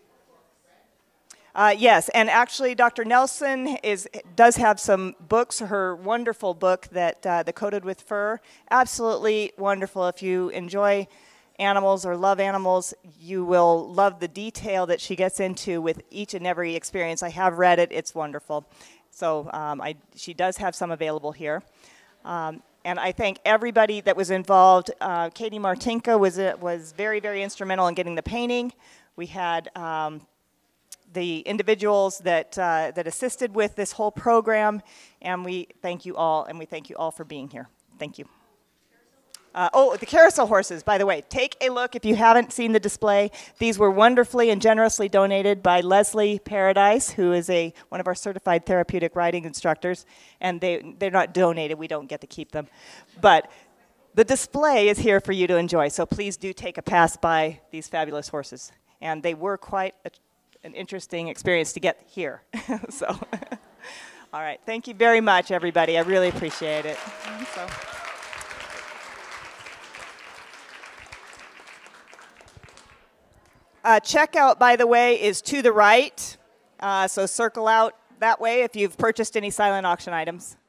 Yes, and actually Dr. Nelson does have some books, her wonderful book that The Coated with Fur. Absolutely wonderful. If you enjoy animals or love animals, you will love the detail that she gets into with each and every experience. I have read it. It's wonderful. So she does have some available here. And I thank everybody that was involved. Katie Martinka was very, very instrumental in getting the painting. We had the individuals that assisted with this whole program, and we thank you all, and we thank you all for being here. Thank you. The carousel horses, by the way, take a look if you haven't seen the display. These were wonderfully and generously donated by Leslie Paradise, who is one of our certified therapeutic riding instructors, and they're not donated. We don't get to keep them. But the display is here for you to enjoy, so please do take a pass by these fabulous horses. And they were quite an interesting experience to get here. So, all right. Thank you very much, everybody. I really appreciate it. So. Checkout, by the way, is to the right, so circle out that way if you've purchased any silent auction items.